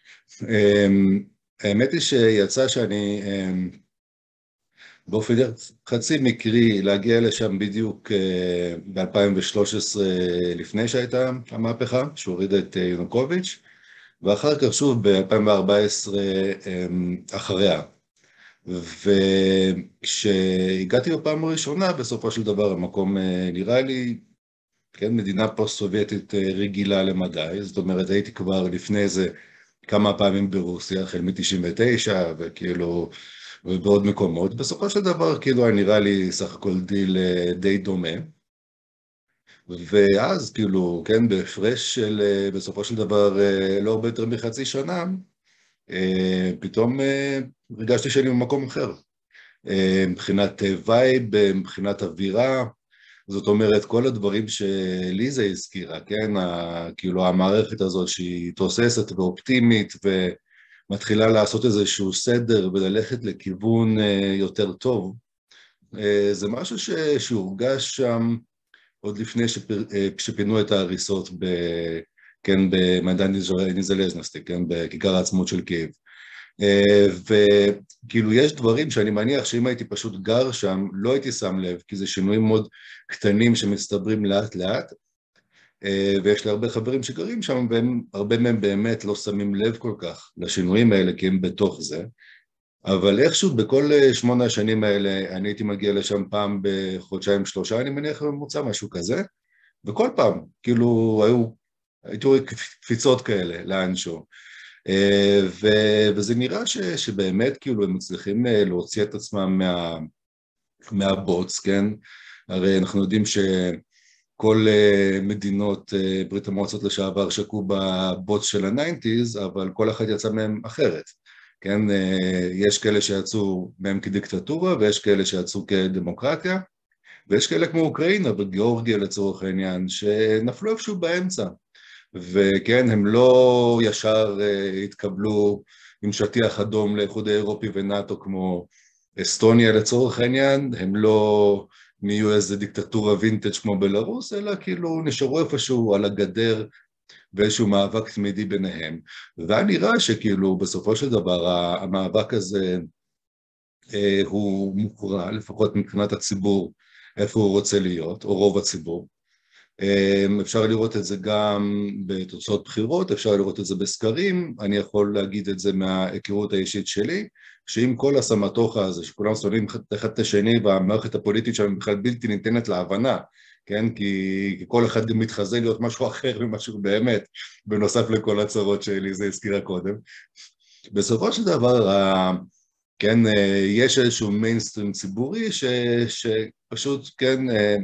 האמת היא שיצא שאני באופן חצי מקרי להגיע לשם בדיוק ב-2013 לפני שהייתה המהפכה, שהורידה את ינוקוביץ', ואחר כך שוב ב-2014 אחריה. וכשהגעתי בפעם הראשונה, בסופו של דבר המקום נראה לי, כן, מדינה פוסט-סובייטית רגילה למדי, זאת אומרת הייתי כבר לפני זה כמה פעמים ברוסיה, החל מ-99 וכאילו, ובעוד מקומות, בסופו של דבר כאילו היה נראה לי סך הכל דיל די דומה, ואז כאילו, כן, בהפרש של בסופו של דבר לא הרבה יותר מחצי שנה, פתאום הרגשתי שאני במקום אחר, מבחינת וייב, מבחינת אווירה, זאת אומרת כל הדברים שליזה הזכירה, כן, כאילו המערכת הזאת שהיא תוססת ואופטימית ומתחילה לעשות איזשהו סדר וללכת לכיוון יותר טוב, זה משהו שהורגש שם עוד לפני שפינו את ההריסות כן, במיידן ניזלז'נסטי, כן, בכיכר העצמאות של קייב. וכאילו יש דברים שאני מניח שאם הייתי פשוט גר שם, לא הייתי שם לב, כי זה שינויים מאוד קטנים שמצטברים לאט לאט, ויש לי הרבה חברים שגרים שם, והרבה מהם באמת לא שמים לב כל כך לשינויים האלה, כי הם בתוך זה. אבל איכשהו בכל 8 השנים האלה, אני הייתי מגיע לשם פעם בחודשיים 3, אני מניח בממוצע משהו כזה, וכל פעם, כאילו, הייתי רואה קפיצות כאלה, לאנשהו. וזה נראה שבאמת, כאילו, הם מצליחים להוציא את עצמם מהבוץ, כן? הרי אנחנו יודעים שכל מדינות ברית המועצות לשעבר שקעו בבוץ של ה-90s, אבל כל אחד יצא מהם אחרת. כן, יש כאלה שיצאו מהם כדיקטטורה, ויש כאלה שיצאו כדמוקרטיה, ויש כאלה כמו אוקראינה וגיאורגיה לצורך העניין, שנפלו איפשהו באמצע. וכן, הם לא ישר התקבלו עם שטיח אדום לאיחוד האירופי ונאטו כמו אסטוניה לצורך העניין, הם לא נהיו איזה דיקטטורה וינטג' כמו בלרוס, אלא כאילו נשארו איפשהו על הגדר, ואיזשהו מאבק תמידי ביניהם, והיה נראה שכאילו בסופו של דבר המאבק הזה הוא מוכרע, לפחות מבחינת הציבור, איפה הוא רוצה להיות, או רוב הציבור. אפשר לראות את זה גם בתוצאות בחירות, אפשר לראות את זה בסקרים, אני יכול להגיד את זה מההיכרות האישית שלי, שעם כל הסמטוחה הזה, שכולם שונאים אחד את השני, והמערכת הפוליטית שם בכלל בלתי ניתנת להבנה, כן? כי כל אחד גם מתחזה להיות משהו אחר ממשהו באמת, בנוסף לכל הצרות שלי, זה הזכירה קודם. בסופו של דבר, כן, יש איזשהו מיינסטרים ציבורי שפשוט, כן,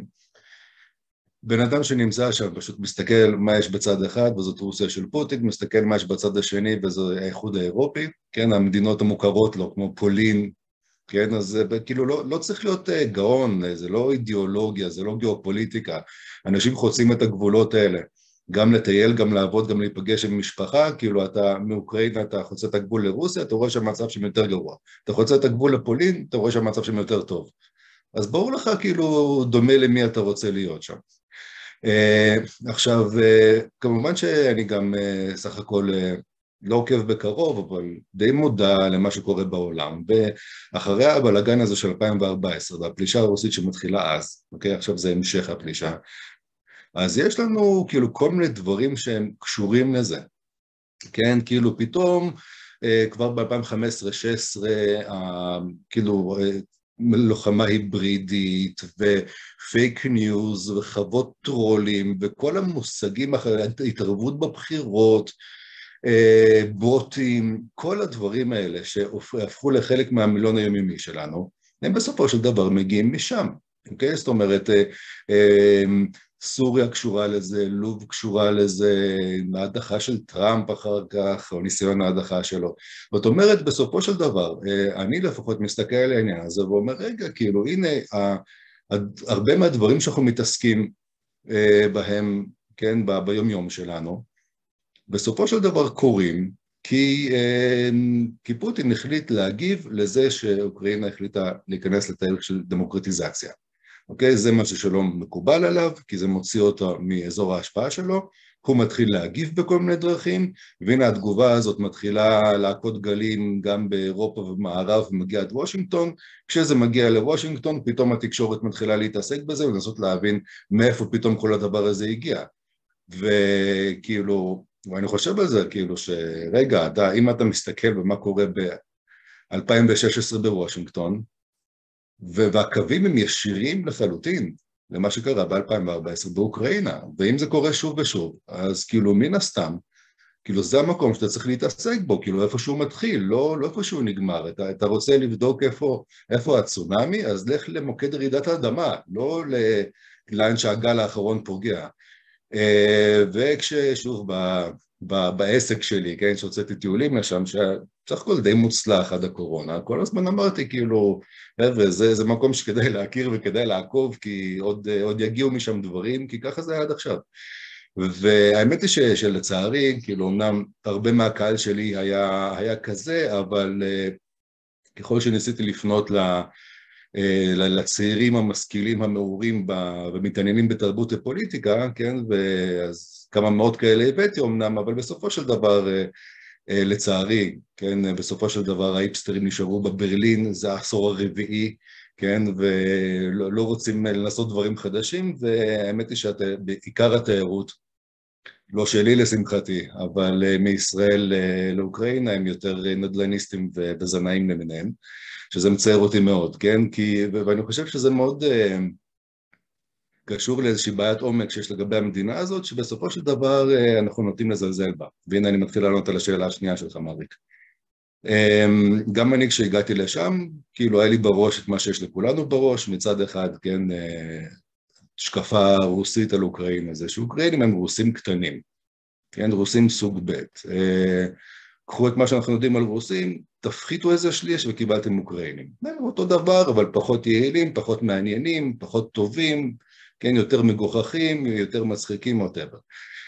בן אדם שנמצא שם פשוט מסתכל מה יש בצד אחד, וזאת רוסיה של פוטין, מסתכל מה יש בצד השני, וזה האיחוד האירופי, כן, המדינות המוכרות לו, כמו פולין, כן, אז כאילו לא צריך להיות גאון, זה לא אידיאולוגיה, זה לא גיאופוליטיקה, אנשים חוצים את הגבולות האלה, גם לטייל, גם לעבוד, גם להיפגש עם משפחה, כאילו אתה מאוקראינה, אתה חוצה את הגבול לרוסיה, אתה רואה שהמצב שם יותר גרוע, אתה חוצה את הגבול לפולין, אתה רואה שהמצב שם יותר טוב, אז ברור לך כאילו דומה למי אתה רוצה להיות שם. עכשיו, כמובן שאני גם סך הכל לא עוקב בקרוב, אבל די מודע למה שקורה בעולם, ואחרי הבלגן הזה של 2014, והפלישה הרוסית שמתחילה אז, אוקיי, עכשיו זה המשך הפלישה, אז יש לנו כאילו כל מיני דברים שהם קשורים לזה, כן, כאילו פתאום כבר ב-2015-16, כאילו לוחמה היברידית ופייק ניוז וחוות טרולים וכל המושגים אחרי התערבות בבחירות, בוטים, כל הדברים האלה שהפכו לחלק מהמילון היומיומי שלנו, הם בסופו של דבר מגיעים משם, אוקיי? זאת אומרת, סוריה קשורה לזה, לוב קשורה לזה, ההדחה של טראמפ אחר כך, או ניסיון ההדחה שלו. זאת אומרת, בסופו של דבר, אני לפחות מסתכל על העניין הזה ואומר, רגע, כאילו, הנה, הרבה מהדברים שאנחנו מתעסקים בהם, כן, ביום-יום שלנו, בסופו של דבר קורים, כי פוטין החליט להגיב לזה שאוקראינה החליטה להיכנס לתהליך של דמוקרטיזציה. אוקיי? זה משהו שלא מקובל עליו, כי זה מוציא אותו מאזור ההשפעה שלו, הוא מתחיל להגיב בכל מיני דרכים, והנה התגובה הזאת מתחילה להכות גלים גם באירופה ובמערב ומגיע עד וושינגטון, כשזה מגיע לוושינגטון, פתאום התקשורת מתחילה להתעסק בזה, ולנסות להבין מאיפה פתאום כל הדבר הזה הגיע. וכאילו, ואני חושב על זה, כאילו שרגע, אם אתה מסתכל במה קורה ב-2016 בוושינגטון, והקווים הם ישירים לחלוטין למה שקרה ב-2014 באוקראינה, ואם זה קורה שוב ושוב, אז כאילו מן הסתם, כאילו זה המקום שאתה צריך להתעסק בו, כאילו איפה שהוא מתחיל, לא איפה שהוא נגמר, אתה רוצה לבדוק איפה הצונאמי, אז לך למוקד רעידת האדמה, לא לאן שהגל האחרון פוגע. וכששוב בעסק שלי, כן, שהוצאתי טיולים לשם, שצריך כל די מוצלח עד הקורונה, כל הזמן אמרתי כאילו, חבר'ה, זה מקום שכדאי להכיר וכדאי לעקוב, כי עוד יגיעו משם דברים, כי ככה זה היה עד עכשיו. והאמת היא שלצערי, כאילו, אמנם הרבה מהקהל שלי היה כזה, אבל ככל שניסיתי לפנות לצעירים המשכילים המעורים ומתעניינים בתרבות ופוליטיקה, כן, ואז כמה מאות כאלה הבאתי אמנם, אבל בסופו של דבר, לצערי, כן, בסופו של דבר האיפסטרים נשארו בברלין, זה העשור הרביעי, כן, ולא רוצים לנסות דברים חדשים, והאמת היא שבעיקר התיירות לא שלי לשמחתי, אבל מישראל לאוקראינה הם יותר נדל"ניסטים וזנאים למיניהם, שזה מצער אותי מאוד, כן? ואני חושב שזה מאוד קשור לאיזושהי בעיית עומק שיש לגבי המדינה הזאת, שבסופו של דבר אנחנו נוטים לזלזל בה. והנה אני מתחיל לענות על השאלה השנייה שלך, מריק. גם אני כשהגעתי לשם, כאילו היה לי בראש את מה שיש לכולנו בראש, מצד אחד, כן, שקפה רוסית על אוקראינה, זה שאוקראינים הם רוסים קטנים, כן, רוסים סוג ב', קחו את מה שאנחנו יודעים על רוסים, תפחיתו איזה שליש וקיבלתם אוקראינים. אותו דבר, אבל פחות יעילים, פחות מעניינים, פחות טובים, כן, יותר מגוחכים, יותר מצחיקים, whatever.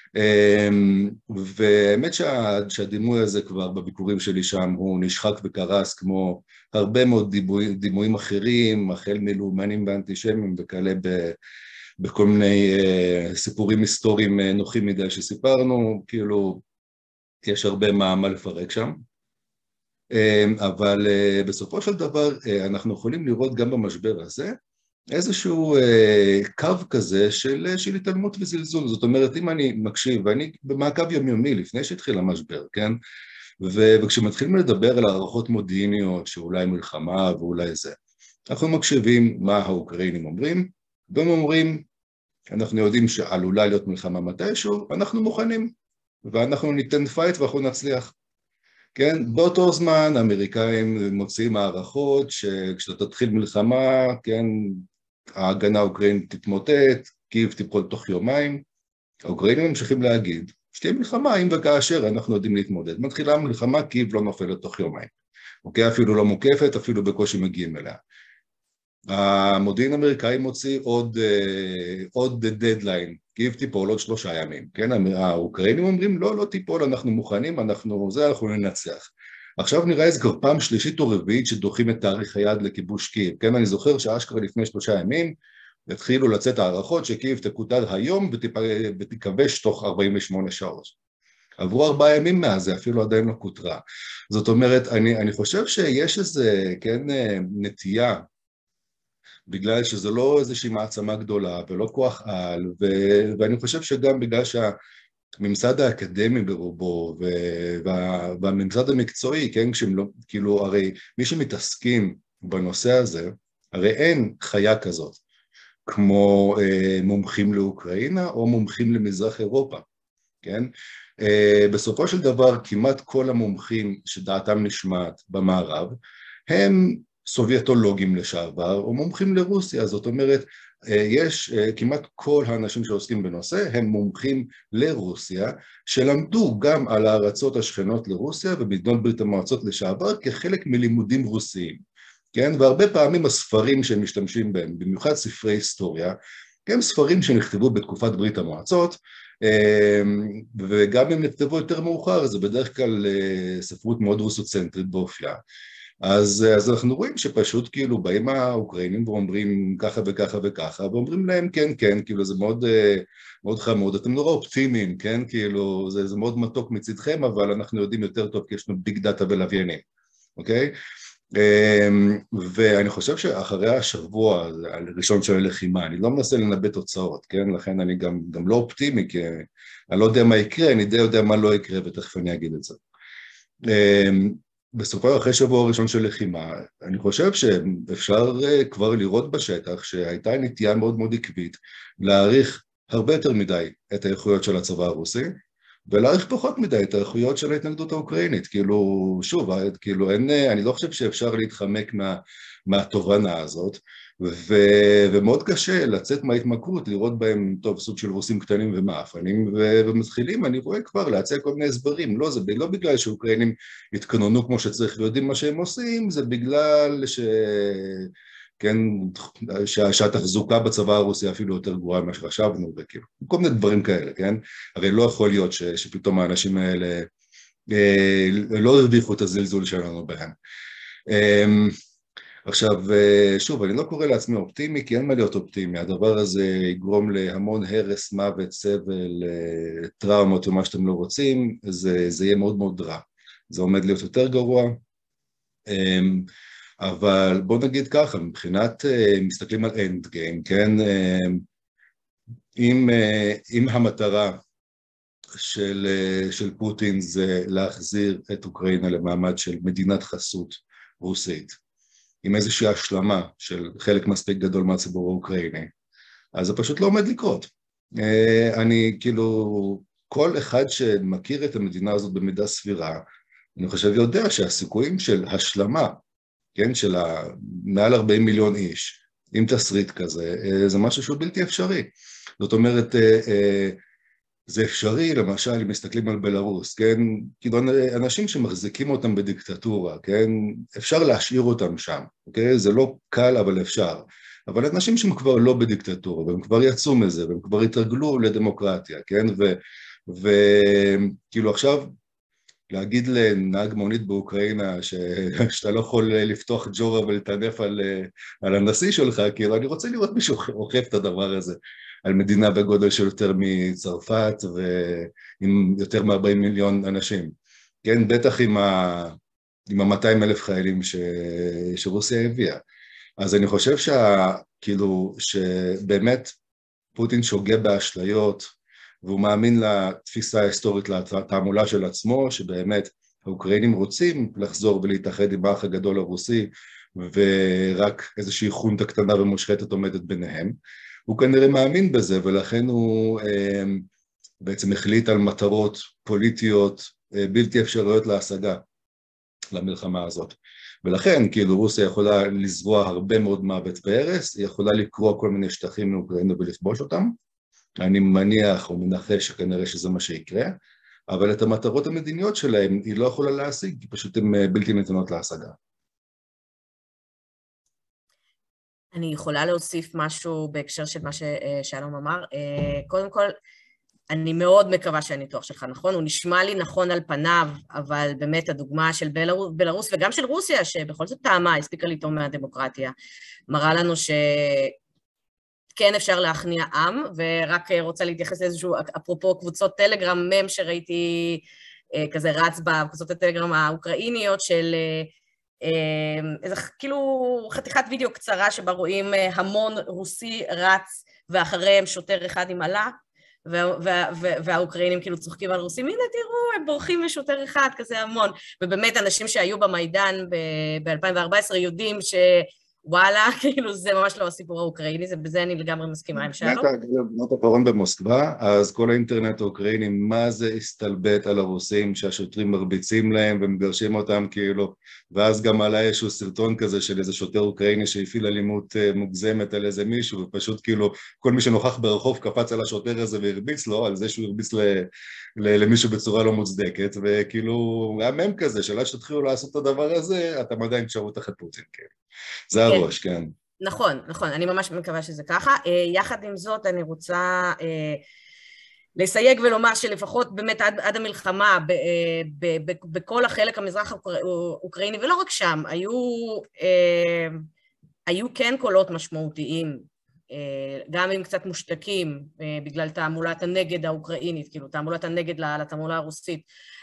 והאמת שהדימוי הזה כבר בביקורים שלי שם הוא נשחק וקרס כמו הרבה מאוד דימויים אחרים, החל מלאומנים ואנטישמים וכאלה בכל מיני סיפורים היסטוריים נוחים מדי שסיפרנו, כאילו יש הרבה מה לפרק שם. אבל בסופו של דבר אנחנו יכולים לראות גם במשבר הזה איזשהו קו כזה של התעלמות וזלזול. זאת אומרת, אם אני מקשיב, ואני במעקב יומיומי לפני שהתחיל המשבר, כן? וכשמתחילים לדבר על הערכות מודיעיניות, שאולי מלחמה ואולי זה, אנחנו מקשיבים מה האוקראינים אומרים, והם אומרים, אנחנו יודעים שעלולה להיות מלחמה מתישהו, אנחנו מוכנים, ואנחנו ניתן פייט ואנחנו נצליח. כן, באותו זמן האמריקאים מוציאים הערכות שכשאתה תתחיל מלחמה, כן, ההגנה האוקראינית תתמוטט, קייב תיפול תוך יומיים, האוקראינים ממשיכים להגיד, שתהיה מלחמה אם וכאשר אנחנו יודעים להתמודד, מתחילה מלחמה, קייב לא נופלת תוך יומיים, אוקיי, אפילו לא מוקפת, אפילו בקושי מגיעים אליה. המודיעין האמריקאי מוציא עוד דדליין, קייב תיפול עוד 3 ימים, כן, האוקראינים אומרים לא תיפול, אנחנו מוכנים, אנחנו ננצח. עכשיו נראה איזה כבר פעם שלישית או רביעית שדוחים את תאריך היעד לכיבוש קייב, כן, אני זוכר שאשכרה לפני 3 ימים התחילו לצאת הערכות שקייב תקוטר היום ותיכבש תוך 48 שעות. עברו 4 ימים מאז, זה אפילו עדיין לא קוטרה. זאת אומרת, אני חושב שיש איזה, כן, נטייה, בגלל שזה לא איזושהי מעצמה גדולה ולא כוח על, ואני חושב שגם בגלל שהממסד האקדמי ברובו והממסד המקצועי, כן, כשהם לא, כאילו, הרי מי שמתעסקים בנושא הזה, הרי אין חיה כזאת, כמו מומחים לאוקראינה או מומחים למזרח אירופה, כן? בסופו של דבר כמעט כל המומחים שדעתם נשמעת במערב, הם סובייטולוגים לשעבר או מומחים לרוסיה, זאת אומרת, יש כמעט כל האנשים שעוסקים בנושא, הם מומחים לרוסיה, שלמדו גם על הארצות השכנות לרוסיה ובמדינות ברית המועצות לשעבר כחלק מלימודים רוסיים, כן? והרבה פעמים הספרים שהם משתמשים בהם, במיוחד ספרי היסטוריה, הם ספרים שנכתבו בתקופת ברית המועצות, וגם אם נכתבו יותר מאוחר, זה בדרך כלל ספרות מאוד רוסוצנטרית באופייה. אז אנחנו רואים שפשוט כאילו באים האוקראינים ואומרים ככה וככה וככה, ואומרים להם כן, כן, כאילו זה מאוד, מאוד חמוד, אתם נורא אופטימיים, כן, כאילו זה מאוד מתוק מצדכם, אבל אנחנו יודעים יותר טוב כי יש לנו ביג דאטה ולוויינים, אוקיי? ואני חושב שאחרי השבוע הראשון של הלחימה, אני לא מנסה לנבא תוצאות, כן? לכן אני גם לא אופטימי, כי אני לא יודע מה יקרה, אני די יודע מה לא יקרה, ותכף אני אגיד את זה. בסופו אחרי שבוע הראשון של לחימה, אני חושב שאפשר כבר לראות בשטח שהייתה נטייה מאוד מאוד עקבית להעריך הרבה יותר מדי את האיכויות של הצבא הרוסי, ולהעריך פחות מדי את האיכויות של ההתנגדות האוקראינית, כאילו, שוב, כאילו, אני לא חושב שאפשר להתחמק מהתובנה הזאת, ומאוד קשה לצאת מההתמכרות, לראות בהם, טוב, סוג של רוסים קטנים ומאפנים, ומתחילים, אני רואה כבר להציע כל מיני הסברים, לא, זה לא בגלל שאוקראינים התכוננו כמו שצריך ויודעים מה שהם עושים, זה בגלל כן, שהתחזוקה בצבא הרוסי אפילו יותר גרועה ממה שחשבנו, וכאילו, כל מיני דברים כאלה, כן? הרי לא יכול להיות שפתאום האנשים האלה לא הרוויחו את הזלזול שלנו בהם. עכשיו, שוב, אני לא קורא לעצמי אופטימי, כי אין מה להיות אופטימי, הדבר הזה יגרום להמון הרס, מוות, סבל, טראומות ומה שאתם לא רוצים, זה יהיה מאוד מאוד רע, זה עומד להיות יותר גרוע, אבל בוא נגיד ככה, מבחינת מסתכלים על אנד גיים, כן? אם המטרה של פוטין זה להחזיר את אוקראינה למעמד של מדינת חסות רוסית, עם איזושהי השלמה של חלק מספיק גדול מהציבור האוקראיני, אז זה פשוט לא עומד לקרות. אני כאילו, כל אחד שמכיר את המדינה הזאת במידה סבירה, אני חושב יודע שהסיכויים של השלמה, כן, של מעל 40 מיליון איש, עם תסריט כזה, זה משהו שהוא בלתי אפשרי. זאת אומרת, זה אפשרי, למשל, אם מסתכלים על בלרוס, כן, כאילו אנשים שמחזיקים אותם בדיקטטורה, כן, אפשר להשאיר אותם שם, אוקיי? זה לא קל, אבל אפשר. אבל אנשים שהם כבר לא בדיקטטורה, והם כבר יצאו מזה, והם כבר התרגלו לדמוקרטיה, כן, וכאילו עכשיו, להגיד לנהג מונית באוקראינה שאתה לא יכול לפתוח ג'ורה ולטנף על הנשיא שלך, כאילו אני רוצה לראות מישהו אוכף את הדבר הזה, על מדינה בגודל של יותר מצרפת ועם יותר מ-40 מיליון אנשים, כן, בטח עם ה-200,000 חיילים שרוסיה הביאה. אז אני חושב כאילו שבאמת פוטין שוגה באשליות, והוא מאמין לתפיסה ההיסטורית, לתעמולה של עצמו, שבאמת האוקראינים רוצים לחזור ולהתאחד עם האח הגדול הרוסי, ורק איזושהי חונטה קטנה ומושחתת עומדת ביניהם. הוא כנראה מאמין בזה, ולכן הוא בעצם החליט על מטרות פוליטיות בלתי אפשריות להשגה למלחמה הזאת. ולכן, כאילו, רוסיה יכולה לזרוע הרבה מאוד מוות והרס, היא יכולה לקרוא כל מיני שטחים מאוקראינה ולכבוש אותם, אני מניח או מנחש שכנראה שזה מה שיקרה, אבל את המטרות המדיניות שלהם היא לא יכולה להשיג, פשוט הן בלתי ניתנות להשגה. אני יכולה להוסיף משהו בהקשר של מה ששלום אמר. קודם כל, אני מאוד מקווה שהניתוח שלך נכון, הוא נשמע לי נכון על פניו, אבל באמת הדוגמה של בלרוס וגם של רוסיה, שבכל זאת טעמה, הספיקה לטעום מהדמוקרטיה, מראה לנו כן אפשר להכניע עם, ורק רוצה להתייחס לאיזשהו, אפרופו קבוצות טלגרם, מם שראיתי כזה רץ בקבוצות הטלגרם האוקראיניות של איזה כאילו חתיכת וידאו קצרה שבה רואים המון רוסי רץ, ואחריהם שוטר אחד עם עלה, והאוקראינים כאילו צוחקים על רוסים, הנה תראו, הם בורחים משוטר אחד, כזה המון, ובאמת אנשים שהיו במיידן ב-2014 יודעים וואלה, כאילו זה ממש לא הסיפור האוקראיני, בזה אני לגמרי מסכימה עם שלום. בנות הפרון במוסקבה, אז כל האינטרנט האוקראיני, מה זה הסתלבט על הרוסים שהשוטרים מרביצים להם ומגרשים אותם כאילו, ואז גם עלה איזשהו סרטון כזה של איזה שוטר אוקראיני שהפעיל אלימות מוגזמת על איזה מישהו, ופשוט כאילו כל מי שנוכח ברחוב קפץ על השוטר הזה והרביץ לו, על זה שהוא הרביץ למישהו בצורה לא מוצדקת, וכאילו היה מם כזה, של עד שתתחילו לעשות את הדבר הזה, אתם עדיין תשארו תחת פוטין, כאילו. זה הראש, כן. נכון, נכון, אני ממש מקווה שזה ככה. יחד עם זאת, אני רוצה לסייג ולומר שלפחות באמת עד המלחמה, בכל החלק המזרח האוקראיני, ולא רק שם, היו כן קולות משמעותיים, גם אם קצת מושתקים, בגלל תעמולת הנגד האוקראינית, כאילו תעמולת הנגד לתעמולה הרוסית,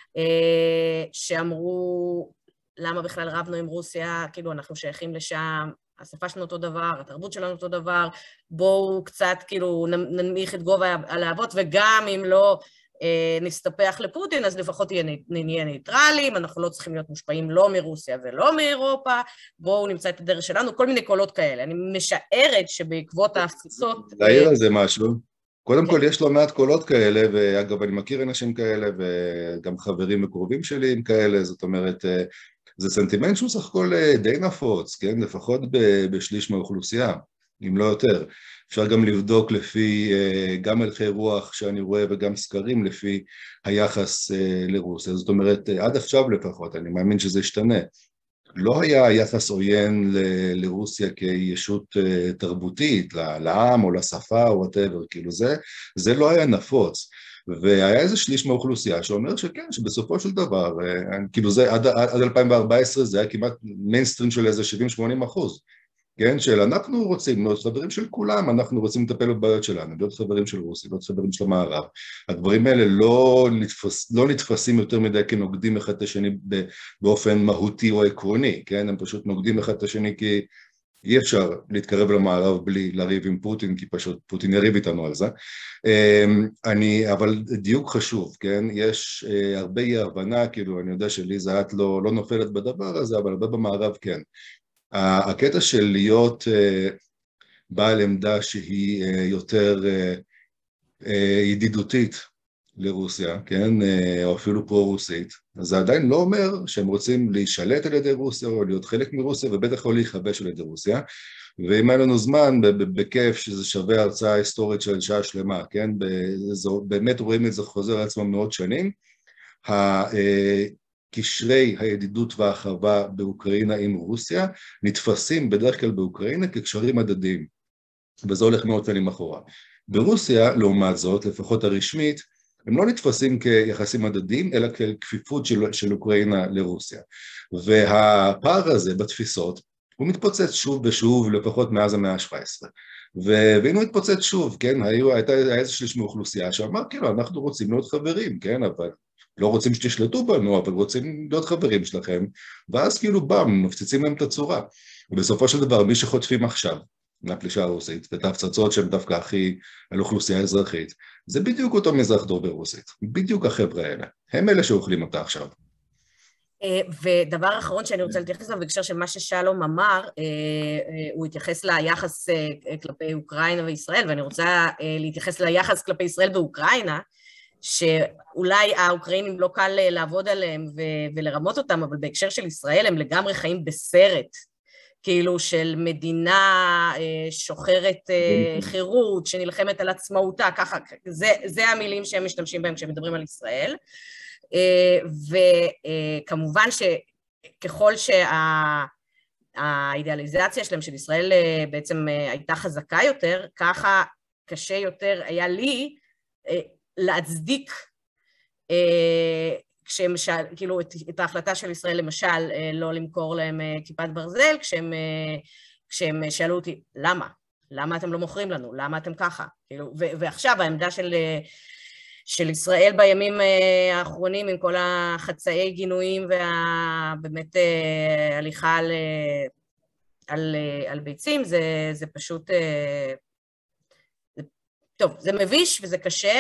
שאמרו, למה בכלל רבנו עם רוסיה, כאילו אנחנו שייכים לשם, השפה שלנו אותו דבר, התרבות שלנו אותו דבר, בואו קצת כאילו ננמיך את גובה הלהבות, וגם אם לא נסתפח לפוטין, אז לפחות נהיה ניטרלים, אנחנו לא צריכים להיות מושפעים לא מרוסיה ולא מאירופה, בואו נמצא את הדרך שלנו, כל מיני קולות כאלה. אני משערת שבעקבות ההפציצות... להעיר על זה משהו. קודם כל יש לא מעט קולות כאלה, ואגב אני מכיר אנשים כאלה, וגם חברים מקרובים שלי עם כאלה, זאת אומרת, זה סנטימנט שהוא סך הכל די נפוץ, כן? לפחות בשליש מהאוכלוסייה, אם לא יותר. אפשר גם לבדוק לפי גם הלכי רוח שאני רואה וגם סקרים לפי היחס לרוסיה. זאת אומרת, עד עכשיו לפחות, אני מאמין שזה ישתנה. לא היה יחס עוין לרוסיה כישות תרבותית, לעם או לשפה או whatever, כאילו זה לא היה נפוץ. והיה איזה שליש מהאוכלוסייה שאומר שכן, שבסופו של דבר, כאילו זה עד 2014 זה היה כמעט מיינסטרים של איזה 70-80%, כן, של אנחנו רוצים להיות חברים של כולם, אנחנו רוצים לטפל בבעיות שלנו, להיות חברים של רוסיה, להיות חברים של המערב. הדברים האלה לא נתפסים יותר מדי כנוגדים אחד את השני באופן מהותי או עקרוני, כן, הם פשוט נוגדים אחד את השני אי אפשר להתקרב למערב בלי לריב עם פוטין, כי פשוט פוטין יריב איתנו על זה. אבל דיוק חשוב, כן? יש הרבה אי הבנה, כאילו אני יודע שליזה את לא נופלת בדבר הזה, אבל הרבה במערב כן. הקטע של להיות בעל עמדה שהיא יותר ידידותית לרוסיה, כן, או אפילו פרו-רוסית, אז זה עדיין לא אומר שהם רוצים להישלט על ידי רוסיה או להיות חלק מרוסיה, ובטח לא להיכבש על ידי רוסיה, ואם היה לנו זמן, בכיף שזה שווה הרצאה היסטורית של שעה שלמה, כן, באמת רואים את זה חוזר על עצמם מאות שנים, קשרי הידידות והאחווה באוקראינה עם רוסיה נתפסים בדרך כלל באוקראינה כקשרים הדדיים, וזה הולך מאות שנים אחורה. ברוסיה, לעומת זאת, לפחות הרשמית, הם לא נתפסים כיחסים הדדיים, אלא ככפיפות של אוקראינה לרוסיה. והפער הזה בתפיסות, הוא מתפוצץ שוב ושוב, לפחות מאז המאה ה-17. והנה הוא התפוצץ שוב, כן? הייתה איזה שליש מאוכלוסייה שאמר, כאילו, אנחנו רוצים להיות חברים, כן? אבל לא רוצים שתשלטו בנו, אבל רוצים להיות חברים שלכם, ואז כאילו בם, מפציצים להם את הצורה. ובסופו של דבר, מי שחוטפים עכשיו, מהפלישה הרוסית, ואת ההפצצות שהן דווקא הכי על אוכלוסייה אזרחית, זה בדיוק אותו מזרח דובר רוסית, בדיוק החבר'ה האלה, הם אלה שאוכלים אותה עכשיו. ודבר אחרון שאני רוצה להתייחס לו, בהקשר של מה ששלום אמר, הוא התייחס ליחס כלפי אוקראינה וישראל, ואני רוצה להתייחס ליחס כלפי ישראל ואוקראינה, שאולי האוקראינים לא קל לעבוד עליהם ולרמות אותם, אבל בהקשר של ישראל הם לגמרי חיים בסרט, כאילו של מדינה שוחרת חירות, שנלחמת על עצמאותה, ככה, זה המילים שהם משתמשים בהם כשמדברים על ישראל, וכמובן שככל שהאידיאליזציה שלהם של ישראל בעצם הייתה חזקה יותר, ככה קשה יותר היה לי להצדיק כאילו את ההחלטה של ישראל למשל לא למכור להם כיפת ברזל, כשהם שאלו אותי למה? למה אתם לא מוכרים לנו? למה אתם ככה? כאילו, ועכשיו העמדה של ישראל בימים האחרונים עם כל החצאי גינויים ובאמת הליכה על ביצים, זה פשוט, טוב, זה מביש וזה קשה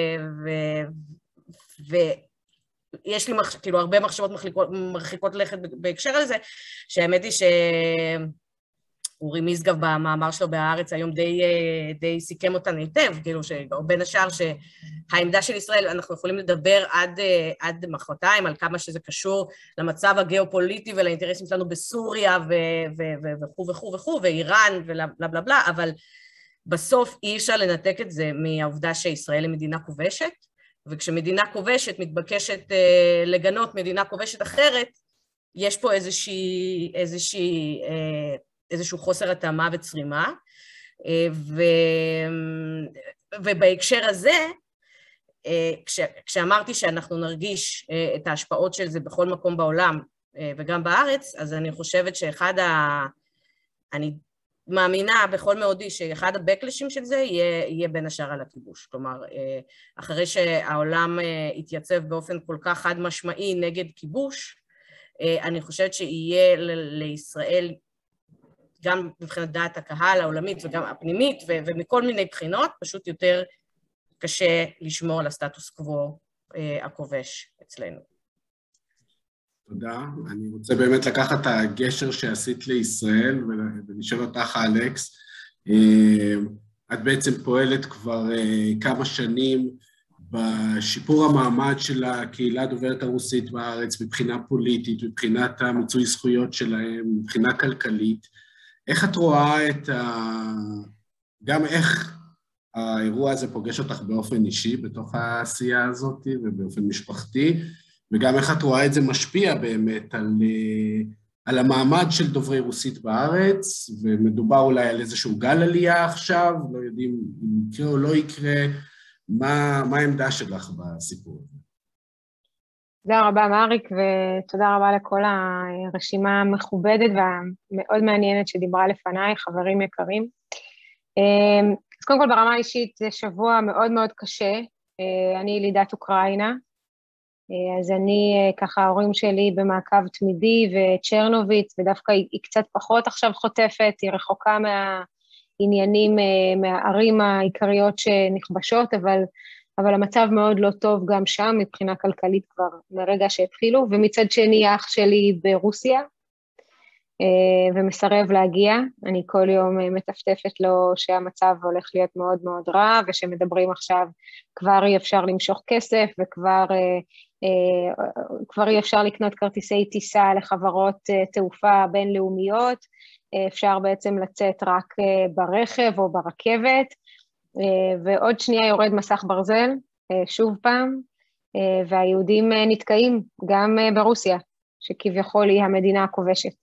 ויש לי כאילו הרבה מחשבות מרחיקות לכת בהקשר הזה, שהאמת היא שאורי משגב במאמר שלו בהארץ היום די סיכם אותן היטב, כאילו שבין השאר שהעמדה של ישראל, אנחנו יכולים לדבר עד מחרתיים על כמה שזה קשור למצב הגיאופוליטי ולאינטרסים שלנו בסוריה וכו' וכו' וכו', ואיראן ובלה בלה בלה, אבל בסוף אי אפשר לנתק את זה מהעובדה שישראל היא מדינה כובשת, וכשמדינה כובשת מתבקשת לגנות מדינה כובשת אחרת, יש פה איזשהו חוסר התאמה וצרימה, ובהקשר הזה, כשאמרתי שאנחנו נרגיש את ההשפעות של זה בכל מקום בעולם וגם בארץ, אז אני חושבת אני מאמינה בכל מאודי שאחד הבקלשים של זה יהיה בין השאר על הכיבוש. כלומר, אחרי שהעולם יתייצב באופן כל כך חד משמעי נגד כיבוש, אני חושבת שיהיה לישראל, גם מבחינת דעת הקהל העולמית וגם הפנימית ומכל מיני בחינות, פשוט יותר קשה לשמור על הסטטוס קוו הכובש אצלנו. תודה. אני רוצה באמת לקחת את הגשר שעשית לישראל ולשאול אותך, אלכס. את בעצם פועלת כבר כמה שנים בשיפור המעמד של הקהילה דוברת הרוסית בארץ, מבחינה פוליטית, מבחינת המיצוי זכויות שלהם, מבחינה כלכלית. איך את רואה גם איך האירוע הזה פוגש אותך באופן אישי בתוך העשייה הזאת ובאופן משפחתי, וגם איך את רואה את זה משפיע באמת על המעמד של דוברי רוסית בארץ, ומדובר אולי על איזשהו גל עלייה עכשיו, לא יודעים אם יקרה או לא יקרה, מה העמדה שלך בסיפור הזה? תודה רבה מריק, ותודה רבה לכל הרשימה המכובדת והמאוד מעניינת שדיברה לפניי, חברים יקרים. אז קודם כל ברמה האישית זה שבוע מאוד מאוד קשה, אני ילידת אוקראינה, אז אני, ככה, ההורים שלי במעקב תמידי, וצ'רנוביץ, ודווקא היא קצת פחות עכשיו חוטפת, היא רחוקה מהעניינים, מהערים העיקריות שנכבשות, אבל המצב מאוד לא טוב גם שם, מבחינה כלכלית כבר מרגע שהתחילו, ומצד שני, אח שלי ברוסיה, ומסרב להגיע. אני כל יום מטפטפת לו שהמצב הולך להיות מאוד מאוד רע, ושמדברים עכשיו, כבר אי אפשר למשוך כסף, וכבר אי אפשר לקנות כרטיסי טיסה לחברות תעופה בינלאומיות, אפשר בעצם לצאת רק ברכב או ברכבת, ועוד שנייה יורד מסך ברזל, שוב פעם, והיהודים נתקעים גם ברוסיה, שכביכול היא המדינה הכובשת.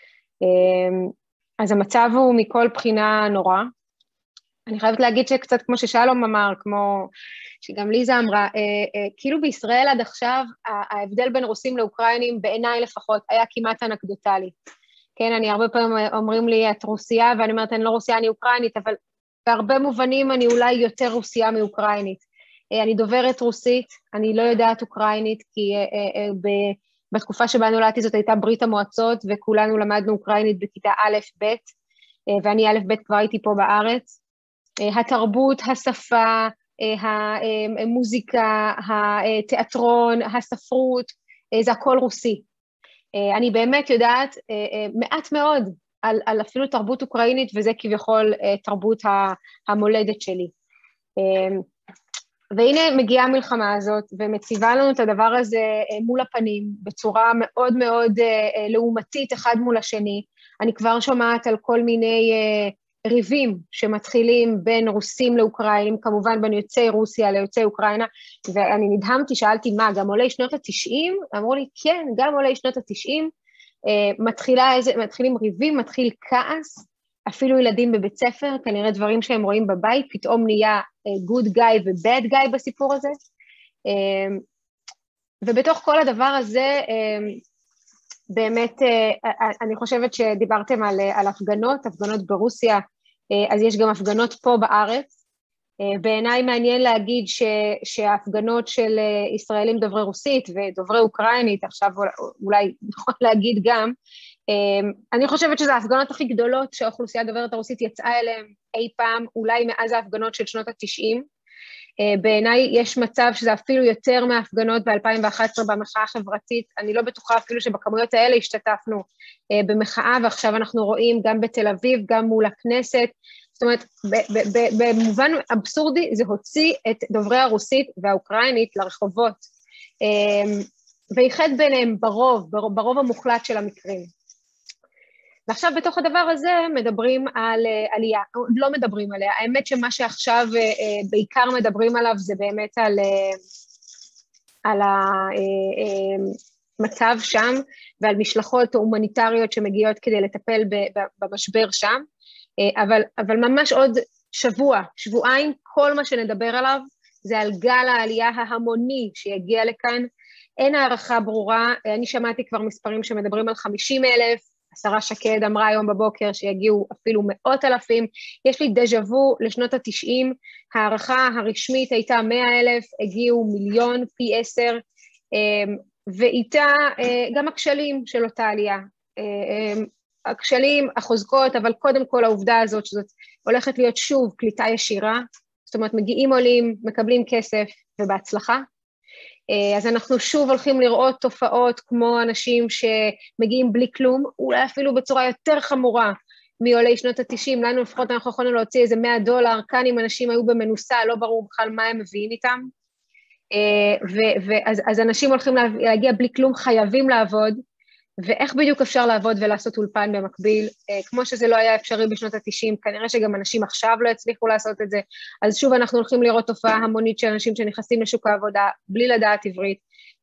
אז המצב הוא מכל בחינה נורא. אני חייבת להגיד שקצת כמו ששלום אמר, כמו שגם ליזה אמרה, כאילו בישראל עד עכשיו, ההבדל בין רוסים לאוקראינים, בעיניי לפחות, היה כמעט אנקדוטלי. כן, אני הרבה פעמים אומרים לי, את רוסיה, ואני אומרת, אני לא רוסיה, אני אוקראינית, אבל בהרבה מובנים אני אולי יותר רוסיה מאוקראינית. אני דוברת רוסית, אני לא יודעת אוקראינית, כי בתקופה שבה נולדתי זאת הייתה ברית המועצות, וכולנו למדנו אוקראינית בכיתה א'-ב', ואני א'-ב' כבר הייתי פה בארץ. התרבות, השפה, המוזיקה, התיאטרון, הספרות, זה הכל רוסי. אני באמת יודעת מעט מאוד על אפילו תרבות אוקראינית, וזה כביכול תרבות המולדת שלי. והנה מגיעה המלחמה הזאת, ומציבה לנו את הדבר הזה מול הפנים, בצורה מאוד מאוד לעומתית אחד מול השני. אני כבר שומעת על כל מיני ריבים שמתחילים בין רוסים לאוקראינים, כמובן בין יוצאי רוסיה ליוצאי אוקראינה, ואני נדהמתי, שאלתי מה, גם עולי שנות ה-90? אמרו לי, כן, גם עולי שנות ה-90, מתחילים ריבים, מתחיל כעס, אפילו ילדים בבית ספר, כנראה דברים שהם רואים בבית, פתאום נהיה good guy ו-bad guy בסיפור הזה, ובתוך כל הדבר הזה, באמת, אני חושבת שדיברתם על הפגנות ברוסיה, אז יש גם הפגנות פה בארץ. בעיניי מעניין להגיד שההפגנות של ישראלים דוברי רוסית ודוברי אוקראינית, עכשיו אולי נכון להגיד גם, אני חושבת שזה ההפגנות הכי גדולות שהאוכלוסייה דוברת הרוסית יצאה אליהם אי פעם, אולי מאז ההפגנות של שנות ה-90. בעיניי יש מצב שזה אפילו יותר מההפגנות ב-2011 במחאה החברתית, אני לא בטוחה אפילו שבכמויות האלה השתתפנו במחאה, ועכשיו אנחנו רואים גם בתל אביב, גם מול הכנסת, זאת אומרת, במובן אבסורדי זה הוציא את דוברי הרוסית והאוקראינית לרחובות, ויחד ביניהם ברוב המוחלט של המקרים. ועכשיו בתוך הדבר הזה מדברים על עלייה, לא מדברים עליה, האמת שמה שעכשיו בעיקר מדברים עליו זה באמת על המצב שם, ועל משלחות הומניטריות שמגיעות כדי לטפל במשבר שם, אבל ממש עוד שבועיים, כל מה שנדבר עליו זה על גל העלייה ההמוני שיגיע לכאן, אין הערכה ברורה, אני שמעתי כבר מספרים שמדברים על 50,000, השרה שקד אמרה היום בבוקר שיגיעו אפילו 100,000, יש לי דז'ה-וו לשנות ה-90, הערכה הרשמית הייתה 100,000, הגיעו 1,000,000 פי 10, ואיתה גם הכשלים של אותה עלייה, הכשלים, החוזקות, אבל קודם כל העובדה הזאת שזאת הולכת להיות שוב קליטה ישירה, זאת אומרת מגיעים עולים, מקבלים כסף ובהצלחה, אז אנחנו שוב הולכים לראות תופעות כמו אנשים שמגיעים בלי כלום, אולי אפילו בצורה יותר חמורה מעולי שנות ה-90, לנו לפחות אנחנו יכולנו להוציא איזה $100, כאן אם אנשים היו במנוסה, לא ברור בכלל מה הם מביאים איתם, אז אנשים הולכים להגיע בלי כלום, חייבים לעבוד, ואיך בדיוק אפשר לעבוד ולעשות אולפן במקביל, כמו שזה לא היה אפשרי בשנות ה-90, כנראה שגם אנשים עכשיו לא הצליחו לעשות את זה, אז שוב אנחנו הולכים לראות תופעה המונית של אנשים שנכנסים לשוק העבודה בלי לדעת עברית,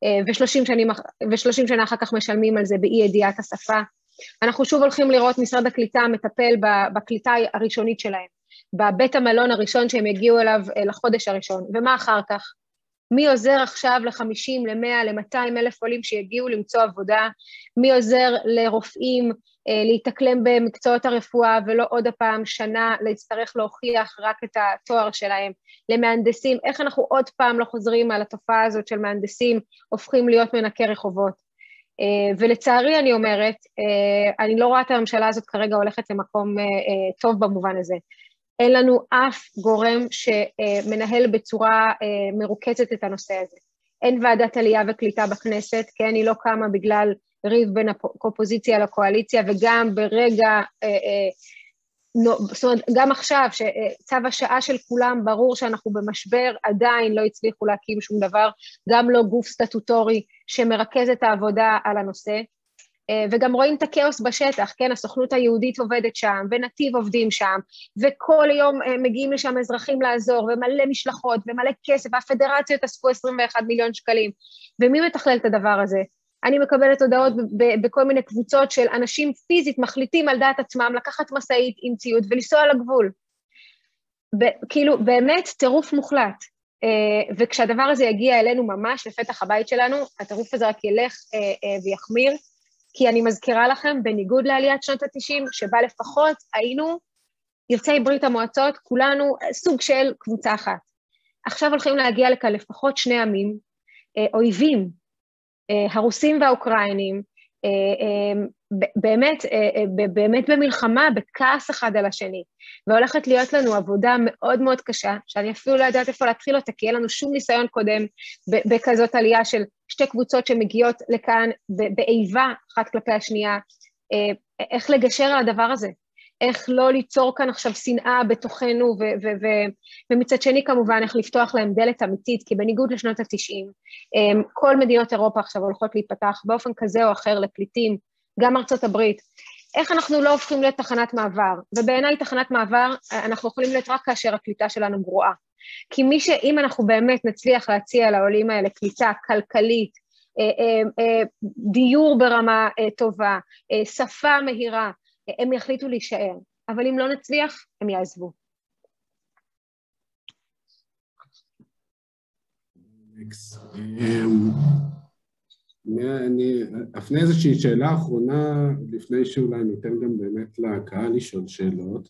ו30 שנה אחר כך משלמים על זה באי ידיעת השפה, אנחנו שוב הולכים לראות משרד הקליטה מטפל בקליטה הראשונית שלהם, בבית המלון הראשון שהם יגיעו אליו לחודש הראשון, ומה אחר כך? מי עוזר עכשיו ל-50, ל-100, ל-200 אלף עולים שיגיעו למצוא עבודה, מי עוזר לרופאים להתאקלם במקצועות הרפואה, ולא עוד הפעם שנה להצטרך להוכיח רק את התואר שלהם, למהנדסים, איך אנחנו עוד פעם לא חוזרים על התופעה הזאת של מהנדסים, הופכים להיות מנקי רחובות. ולצערי אני אומרת, אני לא רואה את הממשלה הזאת כרגע הולכת למקום טוב במובן הזה. אין לנו אף גורם שמנהל בצורה מרוכזת את הנושא הזה. אין ועדת עלייה וקליטה בכנסת, כן, היא לא קמה בגלל ריב בין האופוזיציה לקואליציה, וגם ברגע, זאת אומרת, גם עכשיו, שצו השעה של כולם ברור שאנחנו במשבר, עדיין לא הצליחו להקים שום דבר, גם לא גוף סטטוטורי שמרכז את העבודה על הנושא, וגם רואים את הכאוס בשטח, כן, הסוכנות היהודית עובדת שם, ונתיב עובדים שם, וכל יום מגיעים לשם אזרחים לעזור, ומלא משלחות, ומלא כסף, והפדרציות אספו 21 מיליון שקלים, ומי מתכלל את הדבר הזה? אני מקבלת הודעות בכל מיני קבוצות של אנשים פיזית מחליטים על דעת עצמם, לקחת מסעית עם ציוד ולנסוע לגבול. כאילו, באמת טירוף מוחלט. וכשהדבר הזה יגיע אלינו ממש לפתח הבית שלנו, הטירוף הזה רק ילך ויחמיר, כי אני מזכירה לכם, בניגוד לעליית שנות ה-90, שבה לפחות היינו יוצאי ברית המועצות, כולנו סוג של קבוצה אחת. עכשיו הולכים להגיע לכאן לפחות שני עמים, אויבים, הרוסים והאוקראינים, באמת במלחמה, בכעס אחד על השני, והולכת להיות לנו עבודה מאוד מאוד קשה, שאני אפילו לא יודעת איפה להתחיל אותה, כי אין לנו שום ניסיון קודם בכזאת עלייה של שתי קבוצות שמגיעות לכאן באיבה אחת כלפי השנייה, איך לגשר על הדבר הזה, איך לא ליצור כאן עכשיו שנאה בתוכנו, ומצד שני כמובן איך לפתוח להם דלת אמיתית, כי בניגוד לשנות ה-90, כל מדינות אירופה עכשיו הולכות להיפתח באופן כזה או אחר לפליטים, גם ארצות הברית, איך אנחנו לא הופכים להיות תחנת מעבר, ובעיניי תחנת מעבר אנחנו יכולים להיות רק כאשר הקליטה שלנו גרועה, כי אם אנחנו באמת נצליח להציע לעולים האלה קליטה כלכלית, דיור ברמה טובה, שפה מהירה, הם יחליטו להישאר, אבל אם לא נצליח, הם יעזבו. אני אפנה איזושהי שאלה אחרונה, לפני שאולי ניתן גם באמת לקהל לשאול שאלות.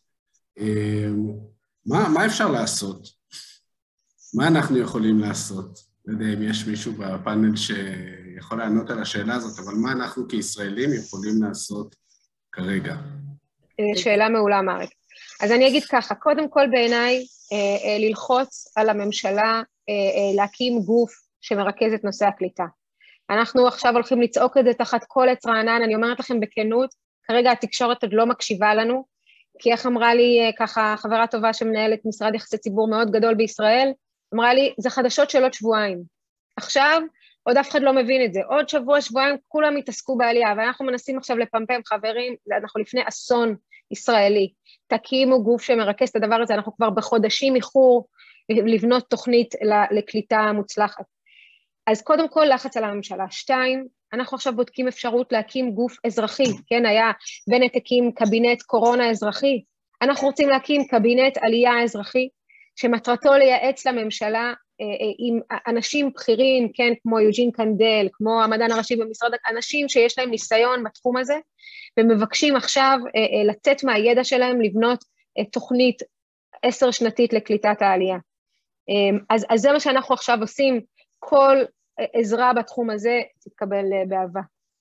מה אפשר לעשות? מה אנחנו יכולים לעשות? לא יודע אם יש מישהו בפאנל שיכול לענות על השאלה הזאת, אבל מה אנחנו כישראלים יכולים לעשות כרגע? שאלה מעולה, מרק. אז אני אגיד ככה, קודם כל בעיניי ללחוץ על הממשלה להקים גוף שמרכז את נושא הקליטה. אנחנו עכשיו הולכים לצעוק את זה תחת כל עץ רענן, אני אומרת לכם בכנות, כרגע התקשורת עוד לא מקשיבה לנו, כי איך אמרה לי ככה חברה טובה שמנהלת משרד יחסי ציבור מאוד גדול בישראל, אמרה לי, זה חדשות של עוד שבועיים. עכשיו, עוד אף אחד לא מבין את זה. עוד שבוע, שבועיים, כולם התעסקו בעלייה, ואנחנו מנסים עכשיו לפמפם, חברים, אנחנו לפני אסון ישראלי. תקימו גוף שמרכז את הדבר הזה, אנחנו כבר בחודשים איחור לבנות תוכנית לקליטה מוצלחת. אז קודם כל, לחץ על הממשלה. 2, אנחנו עכשיו בודקים אפשרות להקים גוף אזרחי, כן, היה בנט הקים קבינט קורונה אזרחי, אנחנו רוצים להקים קבינט עלייה אזרחי, שמטרתו לייעץ לממשלה עם אנשים בכירים, כן, כמו יוג'ין קנדל, כמו המדען הראשי במשרד, אנשים שיש להם ניסיון בתחום הזה, ומבקשים עכשיו לתת מהידע שלהם לבנות תוכנית 10 שנתית לקליטת העלייה. אז זה מה שאנחנו עכשיו עושים, כל עזרה בתחום הזה תתקבל באהבה.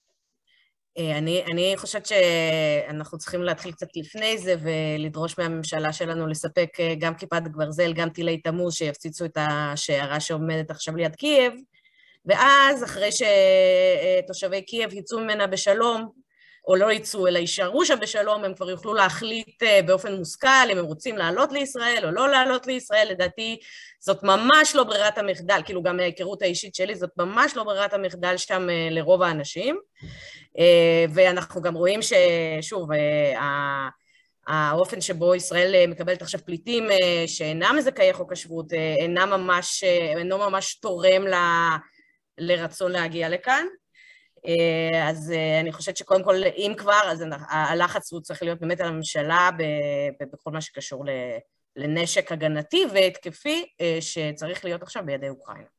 אני חושבת שאנחנו צריכים להתחיל קצת לפני זה, ולדרוש מהממשלה שלנו לספק גם כיפת ברזל, גם טילי תמוז, שיפציצו את השערה שעומדת עכשיו ליד קייב, ואז אחרי שתושבי קייב יצאו ממנה בשלום, או לא יצאו, אלא יישארו שם בשלום, הם כבר יוכלו להחליט באופן מושכל, אם הם רוצים לעלות לישראל או לא לעלות לישראל, לדעתי זאת ממש לא ברירת המחדל, כאילו גם מההיכרות האישית שלי, זאת ממש לא ברירת המחדל שם לרוב האנשים, ואנחנו גם רואים ששוב, האופן שבו ישראל מקבלת עכשיו פליטים שאינם מזכאי חוק השבות, אינו ממש תורם לרצון להגיע לכאן, אז אני חושבת שקודם כל, אם כבר, אז הלחץ הוא צריך להיות באמת על הממשלה בכל מה שקשור לנשק הגנתי והתקפי שצריך להיות עכשיו בידי אוקראינה.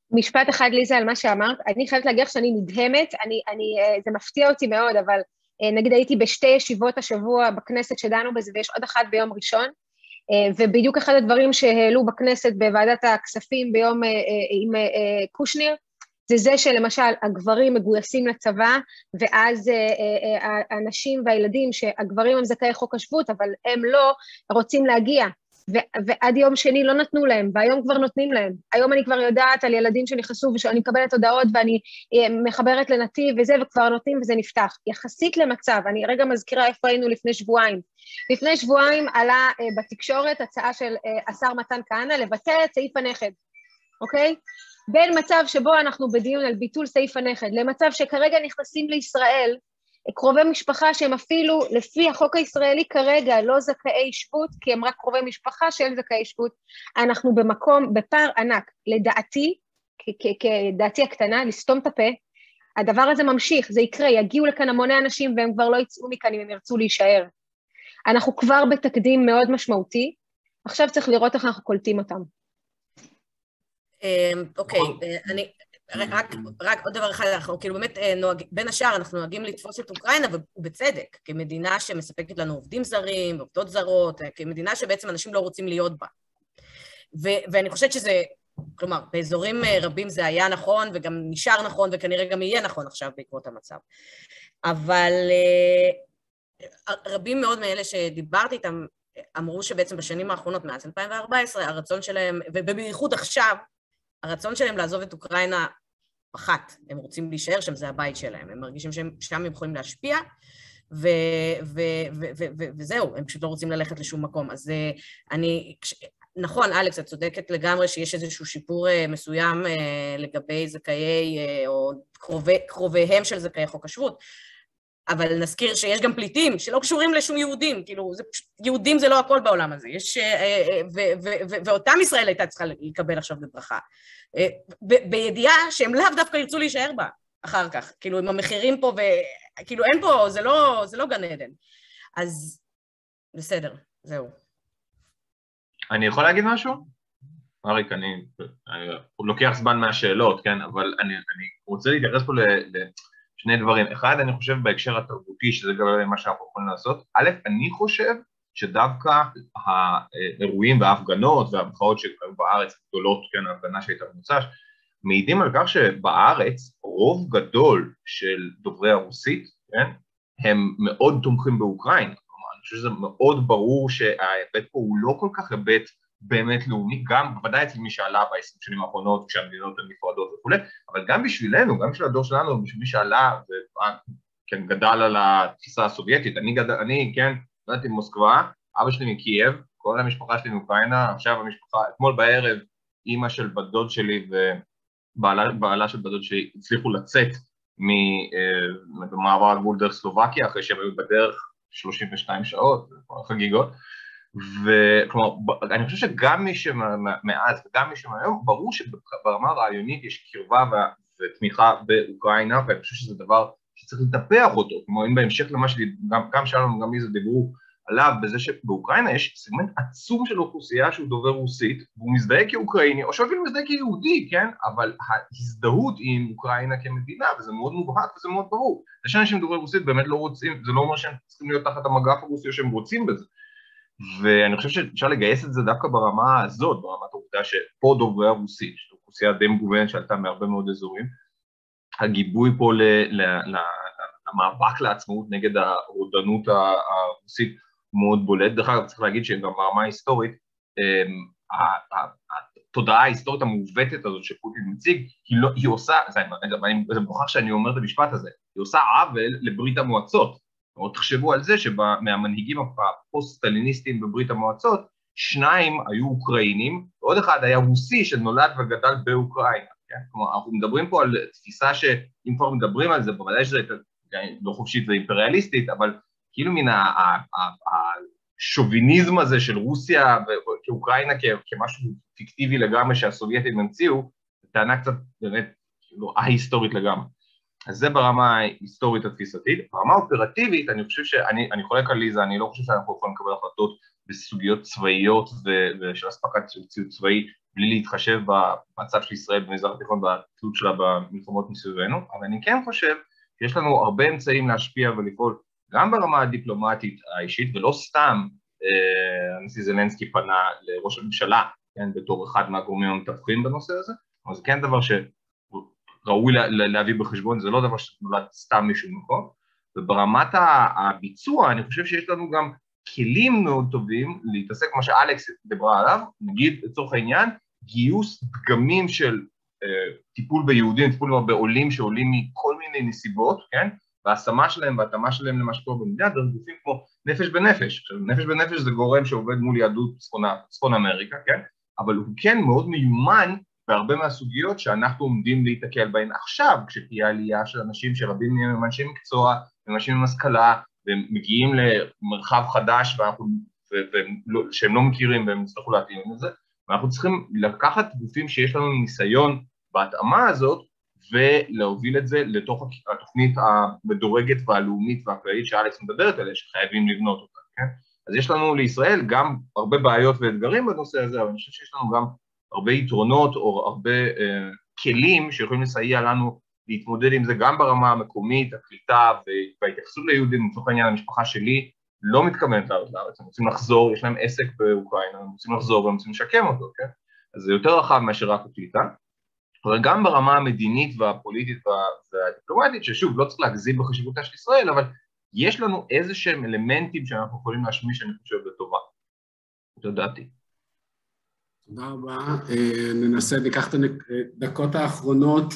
משפט אחד, ליזה, על מה שאמרת. אני חייבת להגיד שאני נדהמת, זה מפתיע אותי מאוד, אבל נגיד הייתי בשתי ישיבות השבוע בכנסת שדנו בזה, ויש עוד אחת ביום ראשון, ובדיוק אחד הדברים שהעלו בכנסת בוועדת הכספים ביום עם קושניר, זה שלמשל הגברים מגויסים לצבא, ואז האנשים והילדים שהגברים הם זכאי חוק השבות, אבל הם לא רוצים להגיע, ועד יום שני לא נתנו להם, והיום כבר נותנים להם. היום אני כבר יודעת על ילדים שנכנסו, ושאני מקבלת הודעות, ואני מחברת לנתיב וזה, וכבר נותנים וזה נפתח. יחסית למצב, אני רגע מזכירה איפה היינו לפני שבועיים. לפני שבועיים עלה בתקשורת הצעה של השר מתן כהנא, לבטל את סעיף הנכד, אוקיי? בין מצב שבו אנחנו בדיון על ביטול סעיף הנכד, למצב שכרגע נכנסים לישראל, קרובי משפחה שהם אפילו לפי החוק הישראלי כרגע לא זכאי שבות, כי הם רק קרובי משפחה של זכאי שבות, אנחנו במקום, בפער ענק, לדעתי, כדעתי הקטנה, לסתום את הפה, הדבר הזה ממשיך, זה יקרה, יגיעו לכאן המוני אנשים והם כבר לא יצאו מכאן אם הם ירצו להישאר. אנחנו כבר בתקדים מאוד משמעותי, עכשיו צריך לראות איך אנחנו קולטים אותם. אוקיי, אני... רק עוד דבר אחד, אנחנו כאילו באמת, בין השאר אנחנו נוהגים לתפוס את אוקראינה, ובצדק, כמדינה שמספקת לנו עובדים זרים, עובדות זרות, כמדינה שבעצם אנשים לא רוצים להיות בה. ואני חושבת שזה, כלומר, באזורים רבים זה היה נכון, וגם נשאר נכון, וכנראה גם יהיה נכון עכשיו בעקבות המצב. אבל רבים מאוד מאלה שדיברתי איתם, אמרו שבעצם בשנים האחרונות, מאז 2014, הרצון שלהם, ובייחוד עכשיו, הרצון שלהם לעזוב את אוקראינה פחת, הם רוצים להישאר שם, זה הבית שלהם, הם מרגישים ששם הם יכולים להשפיע, וזהו, הם פשוט לא רוצים ללכת לשום מקום. אז נכון, אלכס, את צודקת לגמרי שיש איזשהו שיפור מסוים לגבי זכאי, או קרוביהם של זכאי חוק השבות, אבל נזכיר שיש גם פליטים שלא קשורים לשום יהודים, כאילו, יהודים זה לא הכל בעולם הזה, ואותם ישראל הייתה צריכה לקבל עכשיו בברכה, בידיעה שהם לאו דווקא ירצו להישאר בה אחר כך, כאילו, עם המחירים פה, וכאילו, אין פה, זה לא גן עדן. אז בסדר, זהו. אני יכול להגיד משהו? אריק, אני לוקח זמן מהשאלות, כן, אבל אני רוצה להתייחס פה שני דברים. אחד, אני חושב בהקשר התרבותי, שזה גם מה שאנחנו יכולים לעשות. א', אני חושב שדווקא האירועים וההפגנות והמחאות שהיו בארץ גדולות, כן, ההפגנה שהייתה במוצ"ש, מעידים על כך שבארץ רוב גדול של דוברי הרוסית, כן, הם מאוד תומכים באוקראינה. אני חושב שזה מאוד ברור שההיבט פה הוא לא כל כך היבט באמת לאומי, גם בוודאי אצל מי שעלה ב-20 שנים האחרונות, כשהמדינות הן נפרדות וכו', אבל גם בשבילנו, גם בשביל הדור שלנו, בשביל מי שעלה וכן גדל על התפיסה הסובייטית, אני כן, נולדתי במוסקבה, אבא שלי מקייב, כל המשפחה שלי מאוקראינה, עכשיו המשפחה, אתמול בערב, אימא של בת דוד שלי ובעלה של בת דוד שלי הצליחו לצאת ממעבר הגבול דרך סלובקיה, אחרי שהם היו בדרך 32 שעות, חגיגות, וכלומר, אני חושב שגם מי שמאז וגם מי שמהיום, ברור שברמה הרעיונית יש קרבה ותמיכה באוקראינה, ואני חושב שזה דבר שצריך לטפח אותו, כמו אם בהמשך למה שגם שלום וגם ליזה דיברו עליו, בזה שבאוקראינה יש סגמנט עצום של אוכלוסייה שהוא דובר רוסית, והוא מזדהה כאוקראיני, או שאפילו מזדהה כיהודי, כן? אבל ההזדהות היא עם אוקראינה כמדינה, וזה מאוד מובהק וזה מאוד ברור. זה שאנשים דוברי רוסית באמת לא רוצים, זה לא אומר שהם צריכים להיות תחת המגף הרוסי, או שהם רוצים בזה. ואני חושב שאפשר לגייס את זה דווקא ברמה הזאת, ברמת העובדה שפה דוברי הרוסית, שזו אוכלוסייה די מגוונת שעלתה מהרבה מאוד אזורים, הגיבוי פה למאבק לעצמאות נגד הרודנות הרוסית מאוד בולט. דרך אגב, צריך להגיד שגם ברמה ההיסטורית, התודעה ההיסטורית המעוותת הזאת שפוטין מציג, היא עושה, זה מוכרח שאני אומר את המשפט הזה, היא עושה עוול לברית המועצות. תחשבו על זה שמהמנהיגים הפוסט-סטליניסטים בברית המועצות, 2 היו אוקראינים, ועוד אחד היה רוסי שנולד וגדל באוקראינה. כן? כלומר, אנחנו מדברים פה על תפיסה שאם כבר מדברים על זה, בוודאי שזה לא חופשית ואימפריאליסטית, אבל כאילו מן השוביניזם הזה של רוסיה ואוקראינה כמשהו פיקטיבי לגמרי שהסובייטים המציאו, טענה קצת באמת ההיסטורית לגמרי. אז זה ברמה ההיסטורית התפיסתית. ברמה האופרטיבית, אני חושב שאני חולק על ליזה, אני לא חושב שאנחנו יכולים לקבל החלטות בסוגיות צבאיות ושל אספקת ציוד צבאי, בלי להתחשב במצב של ישראל במזרח התיכון והתלות שלה במלחמות מסביבנו, אבל אני כן חושב שיש לנו הרבה אמצעים להשפיע ולפעול גם ברמה הדיפלומטית האישית, ולא סתם הנשיא זלנסקי פנה לראש הממשלה, כן, בתור אחד מהגורמים המתווכים בנושא הזה, אבל זה כן דבר שראוי להביא בחשבון, זה לא דבר שנולד סתם משום מקום, וברמת הביצוע אני חושב שיש לנו גם כלים מאוד טובים להתעסק מה שאלכס דיברה עליו, נגיד לצורך העניין, גיוס דגמים של טיפול ביהודים, טיפול בעולים שעולים מכל מיני נסיבות, כן? וההשמה שלהם והתאמה שלהם למה שקורה במדינה, דרך גופים כמו נפש בנפש. עכשיו, נפש בנפש זה גורם שעובד מול יהדות צפון אמריקה, כן? אבל הוא כן מאוד מיומן בהרבה מהסוגיות שאנחנו עומדים להתקל בהן עכשיו, כשתהיה עלייה של אנשים שרבים מהם הם אנשי מקצוע, הם אנשים עם השכלה, והם מגיעים למרחב חדש שהם לא מכירים והם יצטרכו להתאים עם זה, ואנחנו צריכים לקחת גופים שיש לנו ניסיון בהתאמה הזאת, ולהוביל את זה לתוך התוכנית המדורגת והלאומית והכללית שאלכס מדברת עליה, שחייבים לבנות אותה, כן? אז יש לנו לישראל גם הרבה בעיות ואתגרים בנושא הזה, אבל אני חושב שיש לנו גם הרבה יתרונות או הרבה כלים שיכולים לסייע לנו להתמודד עם זה גם ברמה המקומית, הקליטה וההתייחסות ליהודים. לצורך העניין, המשפחה שלי לא מתכוונת לעלות לארץ, הם רוצים לחזור, יש להם עסק באוקראינה, הם רוצים לחזור והם רוצים לשקם אותו, כן? אז זה יותר רחב מאשר רק הקליטה, אבל גם ברמה המדינית והפוליטית והדיפלומטית, ששוב, לא צריך להגזים בחשיבותה של ישראל, אבל יש לנו איזה שהם אלמנטים שאנחנו יכולים להשמיש, אני חושב, לטובה. תודעתי. תודה רבה. ננסה, ניקח את הדקות האחרונות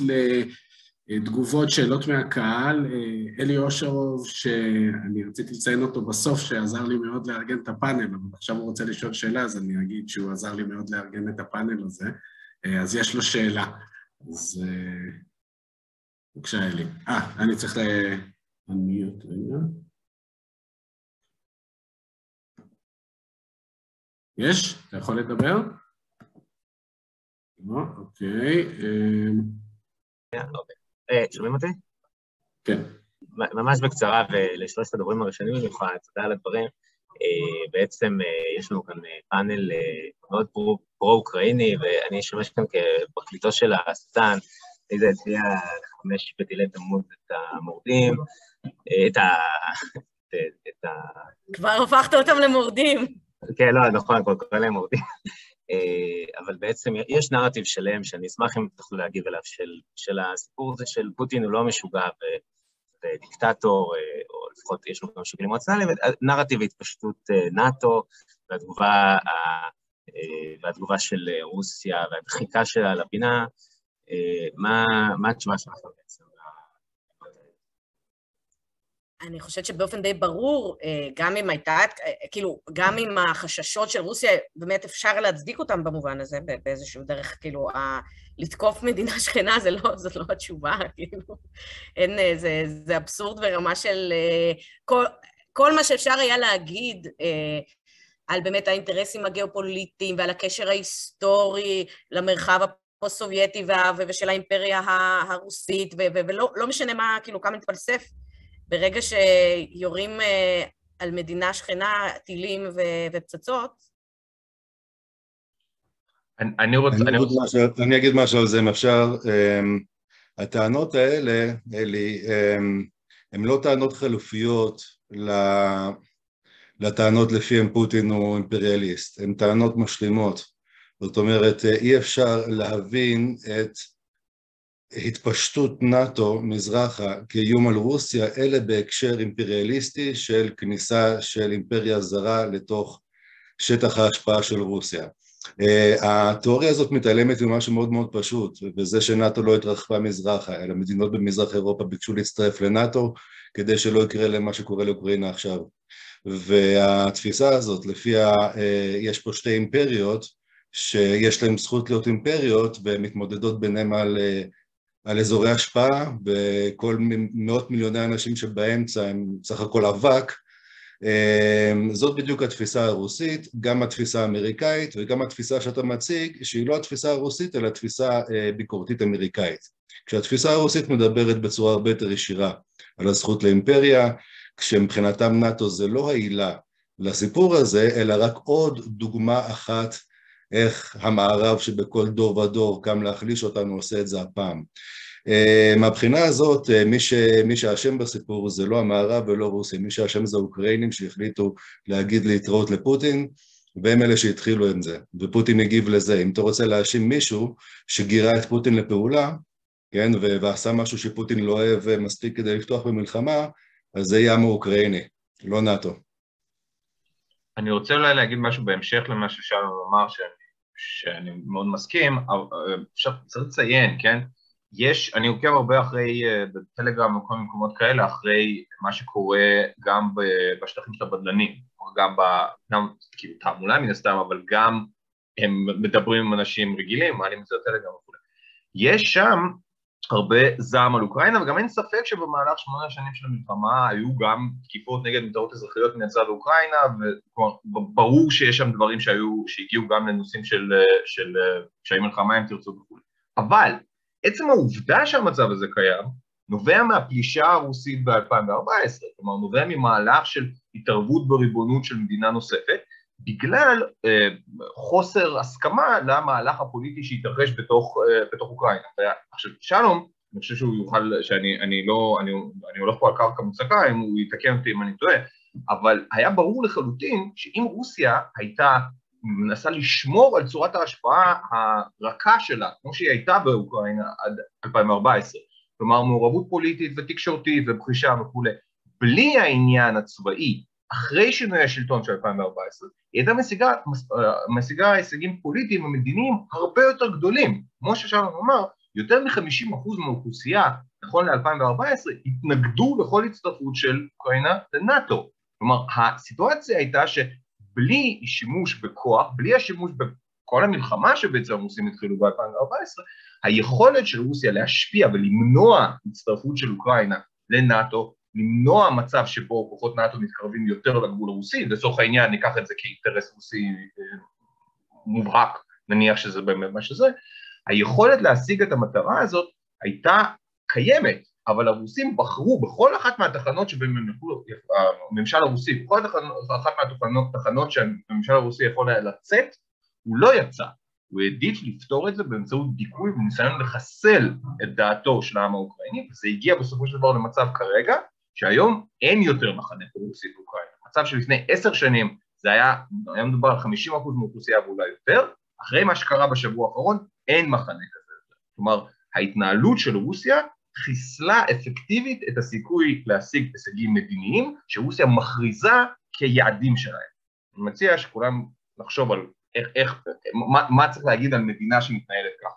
לתגובות, שאלות מהקהל. אלי אושרוב, שאני רציתי לציין אותו בסוף, שעזר לי מאוד לארגן את הפאנל, אבל עכשיו הוא רוצה לשאול שאלה, אז אני אגיד שהוא עזר לי מאוד לארגן את הפאנל הזה. אז יש לו שאלה. אז בבקשה אלי. אני צריך להנמיוט רגע. יש? אתה יכול לדבר? לא, אוקיי. שומעים אותי? כן. ממש בקצרה, ולשלושת הדוברים הראשונים במיוחד, תודה על הדברים. בעצם יש לנו כאן פאנל מאוד פרו-אוקראיני, ואני אשמש כאן כפרקליטו של השטן, זה הצליח לחמש בדילי תמוז את המורדים, את ה... כבר הפכת אותם למורדים. כן, לא, נכון, כבר קורא להם מורדים. אבל בעצם יש נרטיב שלם, שאני אשמח אם תוכלו להגיב אליו, של הסיפור הזה של פוטין הוא לא משוגע ודיקטטור, או לפחות יש לו גם שיקולים רציונליים, נרטיב התפשטות נאטו, והתגובה של רוסיה, והדחיקה שלה לפינה, מה התשובה שלכם בעצם? אני חושבת שבאופן די ברור, גם אם הייתה, כאילו, גם אם החששות של רוסיה, באמת אפשר להצדיק אותם במובן הזה, באיזשהו דרך, כאילו, לתקוף מדינה שכנה, זאת לא התשובה, כאילו, אין, זה אבסורד ברמה של, כל מה שאפשר היה להגיד, על באמת האינטרסים הגיאופוליטיים, ועל הקשר ההיסטורי למרחב הפוסט-סובייטי ושל האימפריה הרוסית, ולא משנה מה, כאילו, כמה נתפלסף, ברגע שיורים על מדינה שכנה, טילים ופצצות. אני אגיד משהו על זה, אם אפשר. הטענות האלה, אלי, הן לא טענות חלופיות לטענות לפיהם פוטין הוא אימפריאליסט, הן טענות משלימות. זאת אומרת, אי אפשר להבין את התפשטות נאטו מזרחה כאיום על רוסיה, אלה בהקשר אימפריאליסטי של כניסה של אימפריה זרה לתוך שטח ההשפעה של רוסיה. התיאוריה הזאת מתעלמת ממשהו מאוד מאוד פשוט, וזה שנאטו לא התרחבה מזרחה, אלא מדינות במזרח אירופה ביקשו להצטרף לנאטו, כדי שלא יקרה למה שקורה לאוקראינה עכשיו. והתפיסה הזאת, לפיה יש פה שתי אימפריות, שיש להם זכות להיות אימפריות, ומתמודדות ביניהם על אזורי השפעה, וכל מאות מיליוני אנשים שבאמצע הם סך הכל אבק, זאת בדיוק התפיסה הרוסית, גם התפיסה האמריקאית, וגם התפיסה שאתה מציג, שהיא לא התפיסה הרוסית, אלא התפיסה ביקורתית אמריקאית. כשהתפיסה הרוסית מדברת בצורה הרבה יותר ישירה על הזכות לאימפריה, כשמבחינתם נאטו זה לא העילה לסיפור הזה, אלא רק עוד דוגמה אחת איך המערב שבכל דור ודור קם להחליש אותנו עושה את זה הפעם. מהבחינה הזאת, מי שאשם בסיפור זה לא המערב ולא רוסיה, מי שאשם זה האוקראינים שהחליטו להגיד להתראות לפוטין, והם אלה שהתחילו עם זה, ופוטין הגיב לזה. אם אתה רוצה להאשים מישהו שגירה את פוטין לפעולה, כן, ועשה משהו שפוטין לא אוהב מספיק כדי לפתוח במלחמה, אז זה יהיה האוקראיני, לא נאטו. אני רוצה אולי להגיד משהו בהמשך למה ששלום אמר, שאני מאוד מסכים, אפשר לציין, כן? אני עוקב הרבה אחרי, בטלגרם וכל מיני מקומות כאלה, אחרי מה שקורה גם בשטחים של הבדלנים, גם כאילו תעמולה מן הסתם, אבל גם הם מדברים עם אנשים רגילים, מעלים את זה בטלגרם וכו'. יש שם הרבה זעם על אוקראינה, וגם אין ספק שבמהלך 8 השנים של המלחמה היו גם תקיפות נגד מטרות אזרחיות מהצד אוקראינה, וברור שיש שם דברים שהגיעו גם לנושאים של פשעי מלחמה, אם תרצו וכו'. אבל עצם העובדה שהמצב הזה קיים, נובע מהפלישה הרוסית ב-2014, כלומר נובע ממהלך של התערבות בריבונות של מדינה נוספת, בגלל חוסר הסכמה למהלך הפוליטי שהתרחש בתוך אוקראינה. עכשיו, שלום, אני חושב שהוא יוכל, אני הולך פה על קרקע מוצקה, אם הוא יתקן אותי אם אני טועה, אבל היה ברור לחלוטין שאם רוסיה הייתה מנסה לשמור על צורת ההשפעה הרכה שלה, כמו שהיא הייתה באוקראינה עד 2014, כלומר מעורבות פוליטית ותקשורתית ובחישה וכו', בלי העניין הצבאי, אחרי שינוי השלטון של 2014, היא הייתה משיגה הישגים פוליטיים ומדיניים הרבה יותר גדולים. כמו ששלום אמר, יותר מ-50% מהאוכלוסייה, נכון ל-2014, התנגדו לכל הצטרפות של אוקראינה לנאטו. כלומר, הסיטואציה הייתה שבלי שימוש בכוח, בלי השימוש בכל המלחמה שבעצם הרוסים התחילו ב-2014, היכולת של רוסיה להשפיע ולמנוע הצטרפות של אוקראינה לנאטו, למנוע מצב שבו כוחות נאטו מתקרבים יותר לגבול הרוסי, לצורך העניין ניקח את זה כאינטרס רוסי מובהק, נניח שזה באמת מה שזה, היכולת להשיג את המטרה הזאת הייתה קיימת, אבל הרוסים בחרו בכל אחת מהתחנות שבממשל הרוסי, בכל אחת מהתחנות שהממשל הרוסי יכול לצאת, הוא לא יצא, הוא העדיף לפתור את זה באמצעות דיכוי וניסיון לחסל את דעתו של העם האוקראיני, וזה הגיע בסופו של דבר למצב כרגע, שהיום אין יותר מחנה רוסי באוקראינה. מצב שלפני 10 שנים זה היה מדובר על 50% מאוכלוסייה ואולי יותר, אחרי מה שקרה בשבוע האחרון אין מחנה כזה יותר. כלומר, ההתנהלות של רוסיה חיסלה אפקטיבית את הסיכוי להשיג הישגים מדיניים, שרוסיה מכריזה כיעדים שלהם. אני מציע שכולם נחשוב על מה צריך להגיד על מדינה שמתנהלת ככה.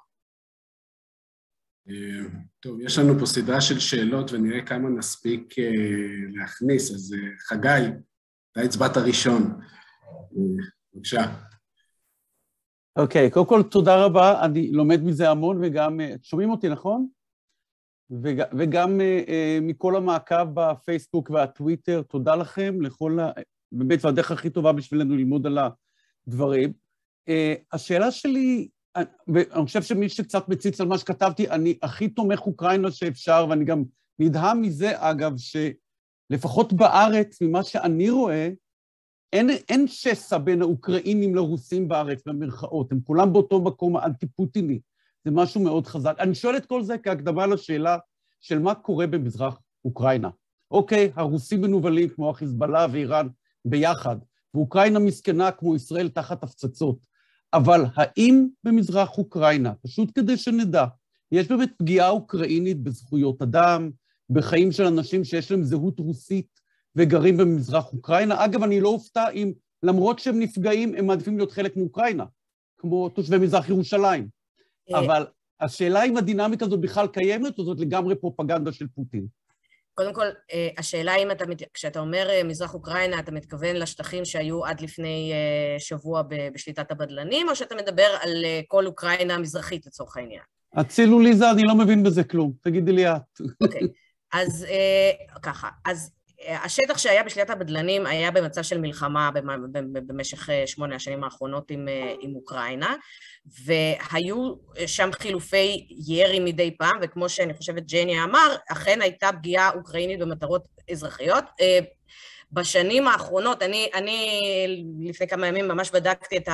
טוב, יש לנו פה סדרה של שאלות ונראה כמה נספיק להכניס, אז חגי, אתה הצבעת ראשון. בבקשה. אוקיי, קודם כל תודה רבה, אני לומד מזה המון וגם, שומעים אותי נכון? וגם מכל המעקב בפייסבוק והטוויטר, תודה לכם, לכל, באמת והדרך הכי טובה בשבילנו ללמוד על הדברים. השאלה שלי, ואני חושב שמי שקצת מציץ על מה שכתבתי, אני הכי תומך אוקראינה שאפשר, ואני גם נדהם מזה, אגב, שלפחות בארץ, ממה שאני רואה, אין שסע בין האוקראינים לרוסים בארץ, במרכאות, הם כולם באותו מקום האנטי-פוטיני, זה משהו מאוד חזק. אני שואל את כל זה כהקדמה לשאלה של מה קורה במזרח אוקראינה. אוקיי, הרוסים מנובלים כמו החיזבאללה ואיראן ביחד, ואוקראינה מסכנה כמו ישראל תחת הפצצות, אבל האם במזרח אוקראינה, פשוט כדי שנדע, יש באמת פגיעה אוקראינית בזכויות אדם, בחיים של אנשים שיש להם זהות רוסית וגרים במזרח אוקראינה? אגב, אני לא אופתע אם למרות שהם נפגעים, הם מעדיפים להיות חלק מאוקראינה, כמו תושבי מזרח ירושלים. אבל השאלה אם הדינמיקה הזאת בכלל קיימת, או זאת לגמרי פרופגנדה של פוטין? קודם כל, השאלה אם כשאתה אומר מזרח אוקראינה, אתה מתכוון לשטחים שהיו עד לפני שבוע בשליטת הבדלנים, או שאתה מדבר על כל אוקראינה המזרחית לצורך העניין? הצילו ליזה, אני לא מבין בזה כלום, תגידי לי את. אוקיי, אז ככה, אז השטח שהיה בשליטת הבדלנים היה במצב של מלחמה במשך 8 השנים האחרונות עם אוקראינה, והיו שם חילופי ירי מדי פעם, וכמו שאני חושבת ג'ני אמר, אכן הייתה פגיעה אוקראינית במטרות אזרחיות. בשנים האחרונות, אני לפני כמה ימים ממש בדקתי את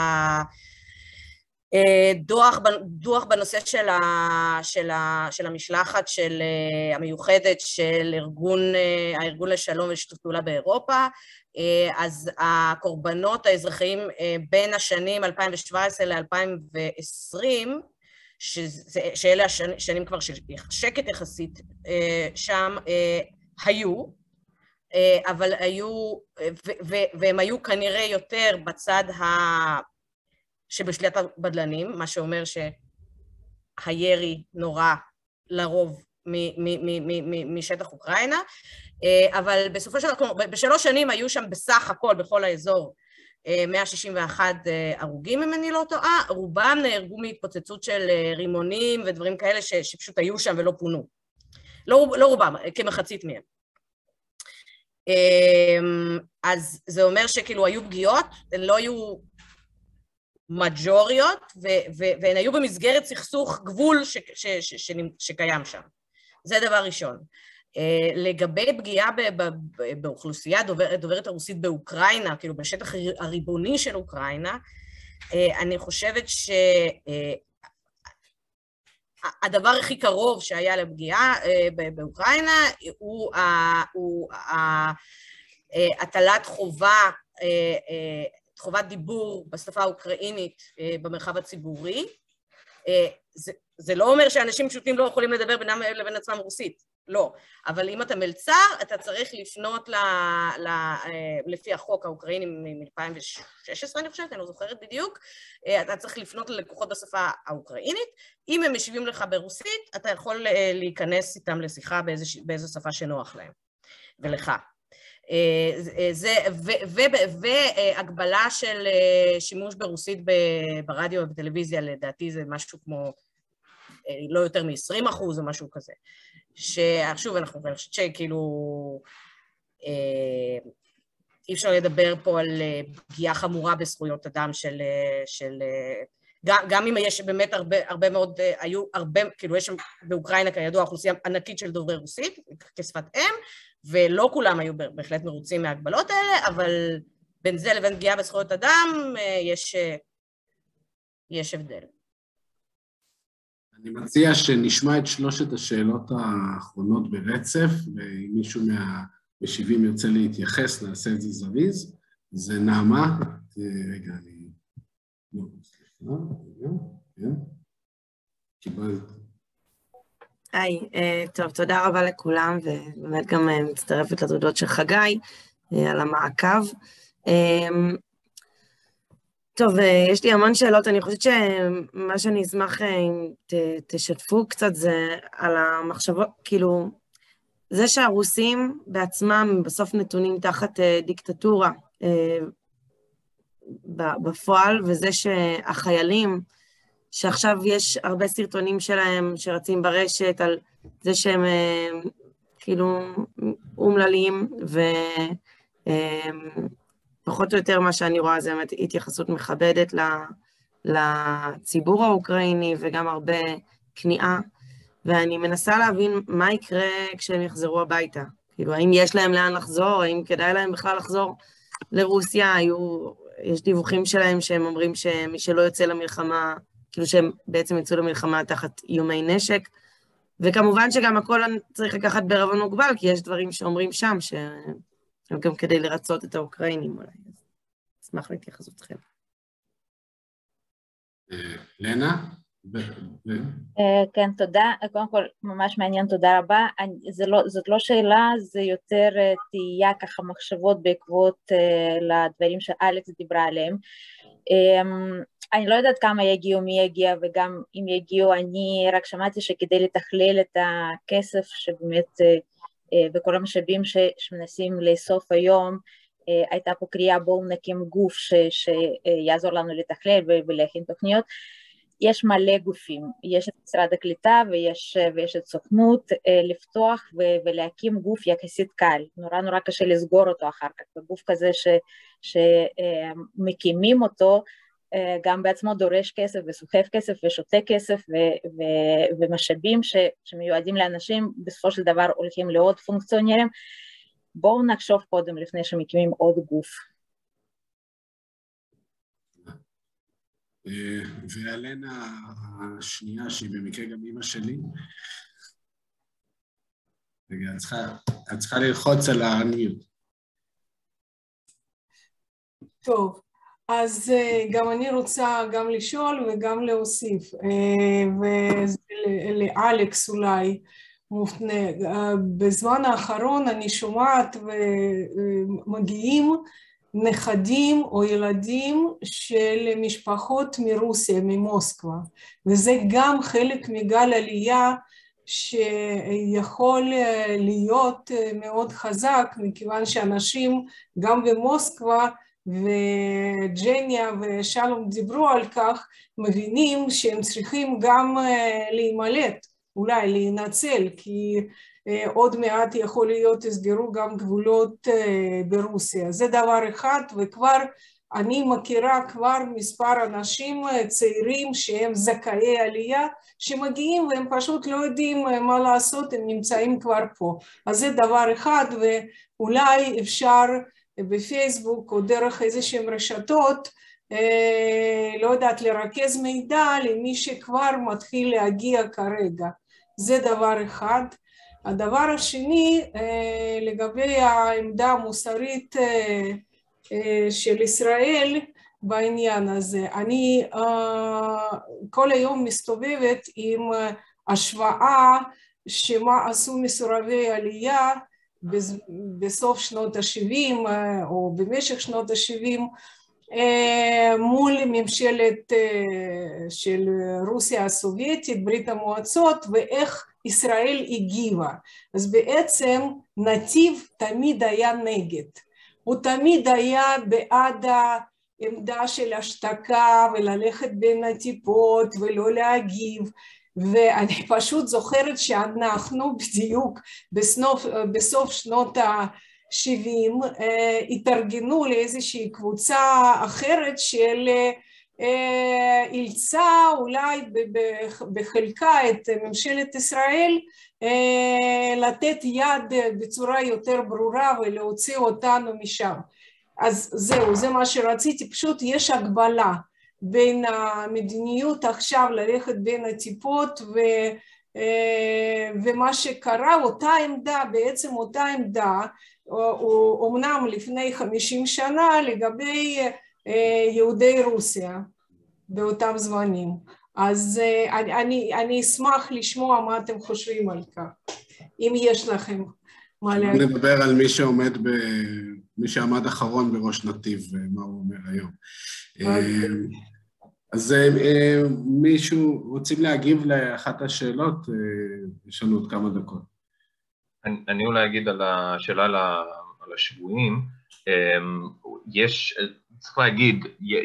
דוח בנושא של המשלחת המיוחדת של הארגון לשלום ושיתוף פעולה באירופה, אז הקורבנות האזרחיים בין השנים 2017 ל-2020, שאלה השנים כבר של שקט יחסית שם, היו, אבל והם היו כנראה יותר בצד שבשליטת הבדלנים, מה שאומר שהירי נורא לרוב משטח אוקראינה, אבל בסופו של דבר, בשלוש שנים היו שם בסך הכל בכל האזור 161 הרוגים, אם אני לא טועה, רובם נהרגו מהתפוצצות של רימונים ודברים כאלה שפשוט היו שם ולא פונו. לא רובם, כמחצית מהם. אז זה אומר שכאילו היו פגיעות, הן לא היו מג'וריות, והן היו במסגרת סכסוך גבול שקיים שם. זה דבר ראשון. לגבי פגיעה באוכלוסייה דוברת הרוסית באוקראינה, כאילו בשטח הריבוני של אוקראינה, אני חושבת שהדבר הכי קרוב שהיה לפגיעה באוקראינה הוא הטלת חובת דיבור בשפה האוקראינית במרחב הציבורי. זה לא אומר שאנשים פשוטים לא יכולים לדבר בינם לבין עצמם רוסית, לא. אבל אם אתה מלצר, אתה צריך לפנות לפי החוק האוקראיני מ-2016, אני חושבת, אני לא זוכרת בדיוק, אתה צריך לפנות ללקוחות בשפה האוקראינית. אם הם משיבים לך ברוסית, אתה יכול להיכנס איתם לשיחה באיזו שפה שנוח להם, ולך. והגבלה של שימוש ברוסית ברדיו ובטלוויזיה, לדעתי זה משהו כמו לא יותר מ-20% או משהו כזה. ששוב, אני חושבת שכאילו אי אפשר לדבר פה על פגיעה חמורה בזכויות אדם של גם אם יש באמת הרבה מאוד, היו הרבה, כאילו יש שם באוקראינה כידוע אוכלוסייה ענקית של דוברי רוסית כשפת אם, ולא כולם היו בהחלט מרוצים מההגבלות האלה, אבל בין זה לבין פגיעה בזכויות אדם יש הבדל. אני מציע שנשמע את שלושת השאלות האחרונות ברצף, ואם מישהו מהמשיבים ירצה להתייחס, נעשה את זה זריז. זה נעמה, רגע, אני... קיבלת. היי, טוב, תודה רבה לכולם, ובאמת גם מצטרפת לתודות של חגי על המעקב. טוב, יש לי המון שאלות, אני חושבת שמה שאני אשמח אם תשתפו קצת זה על המחשבות, כאילו, זה שהרוסים בעצמם בסוף נתונים תחת דיקטטורה בפועל, וזה שהחיילים, שעכשיו יש הרבה סרטונים שלהם שרצים ברשת על זה שהם כאילו אומללים, ופחות או יותר מה שאני רואה זה באמת התייחסות מכבדת לציבור האוקראיני וגם הרבה כניעה, ואני מנסה להבין מה יקרה כשהם יחזרו הביתה. כאילו, האם יש להם לאן לחזור, האם כדאי להם בכלל לחזור לרוסיה, יש דיווחים שלהם שהם אומרים שמי שלא יוצא למלחמה, כאילו שהם בעצם יצאו למלחמה תחת איומי נשק, וכמובן שגם הכל צריך לקחת בערבון מוגבל, כי יש דברים שאומרים שם, שהם גם כדי לרצות את האוקראינים אולי. אז אשמח להתייחסותכם. לנה? כן, תודה. קודם כל, ממש מעניין, תודה רבה. זאת לא שאלה, זה יותר תהיה ככה מחשבות בעקבות לדברים שאלכס דיברה עליהם. אני לא יודעת כמה יגיעו, מי יגיע, וגם אם יגיעו, אני רק שמעתי שכדי לתכלל את הכסף שבאמת, וכל המשאבים שמנסים לאסוף היום, הייתה פה קריאה, בואו נקים גוף שיעזור לנו לתכלל ולהכין תוכניות. יש מלא גופים, יש את משרד הקליטה ויש את סוכנות, לפתוח ולהקים גוף יחסית קל, נורא קשה לסגור אותו אחר כך, וגוף כזה שמקימים אותו, גם בעצמו דורש כסף וסוחב כסף ושותה כסף ומשאבים שמיועדים לאנשים, בסופו של דבר הולכים לעוד פונקציונרים, בואו נחשוב קודם לפני שמקימים עוד גוף. ואלנה השנייה, שהיא במקרה גם אמא שלי, רגע, את צריכה ללחוץ על המיוט. טוב, אז גם אני רוצה גם לשאול וגם להוסיף, ולאלכס אולי מופנה. בזמן האחרון אני שומעת ומגיעים נכדים או ילדים של משפחות מרוסיה, ממוסקבה, וזה גם חלק מגל עלייה שיכול להיות מאוד חזק, מכיוון שאנשים גם במוסקבה, וג'ניה ושלום דיברו על כך, מבינים שהם צריכים גם להימלט, אולי להינצל, כי עוד מעט יכול להיות הסגרו גם גבולות ברוסיה. זה דבר אחד, וכבר אני מכירה כבר מספר אנשים צעירים שהם זכאי עלייה, שמגיעים והם פשוט לא יודעים מה לעשות, הם נמצאים כבר פה. אז זה דבר אחד, ואולי אפשר בפייסבוק או דרך איזשהם רשתות, לא יודעת, לרכז מידע למי שכבר מתחיל להגיע כרגע. זה דבר אחד. הדבר השני, לגבי העמדה המוסרית של ישראל בעניין הזה, אני כל היום מסתובבת עם השוואה שמה עשו מסורבי עלייה בסוף שנות ה-70 או במשך שנות ה-70 מול ממשלת של רוסיה הסובייטית, ברית המועצות, ואיך ישראל הגיבה. אז בעצם נתיב תמיד היה נגד. הוא תמיד היה בעד העמדה של השתקה וללכת בין הטיפות ולא להגיב, ואני פשוט זוכרת שאנחנו בדיוק בסוף שנות ה-70 התארגנו לאיזושהי קבוצה אחרת של אילצה אולי בחלקה את ממשלת ישראל לתת יד בצורה יותר ברורה ולהוציא אותנו משם. אז זהו, זה מה שרציתי, פשוט יש הגבלה בין המדיניות עכשיו ללכת בין הטיפות ומה שקרה, אותה עמדה, בעצם אותה עמדה, אומנם לפני 50 שנה לגבי יהודי רוסיה באותם זמנים. אז אני אשמח לשמוע מה אתם חושבים על כך, אם יש לכם מה להגיד. נדבר על מי שעמד אחרון בראש נתיב, מה הוא אומר היום. אז מישהו רוצים להגיב לאחת השאלות? יש לנו עוד כמה דקות. אני אולי אגיד על השאלה על השבויים. צריך להגיד,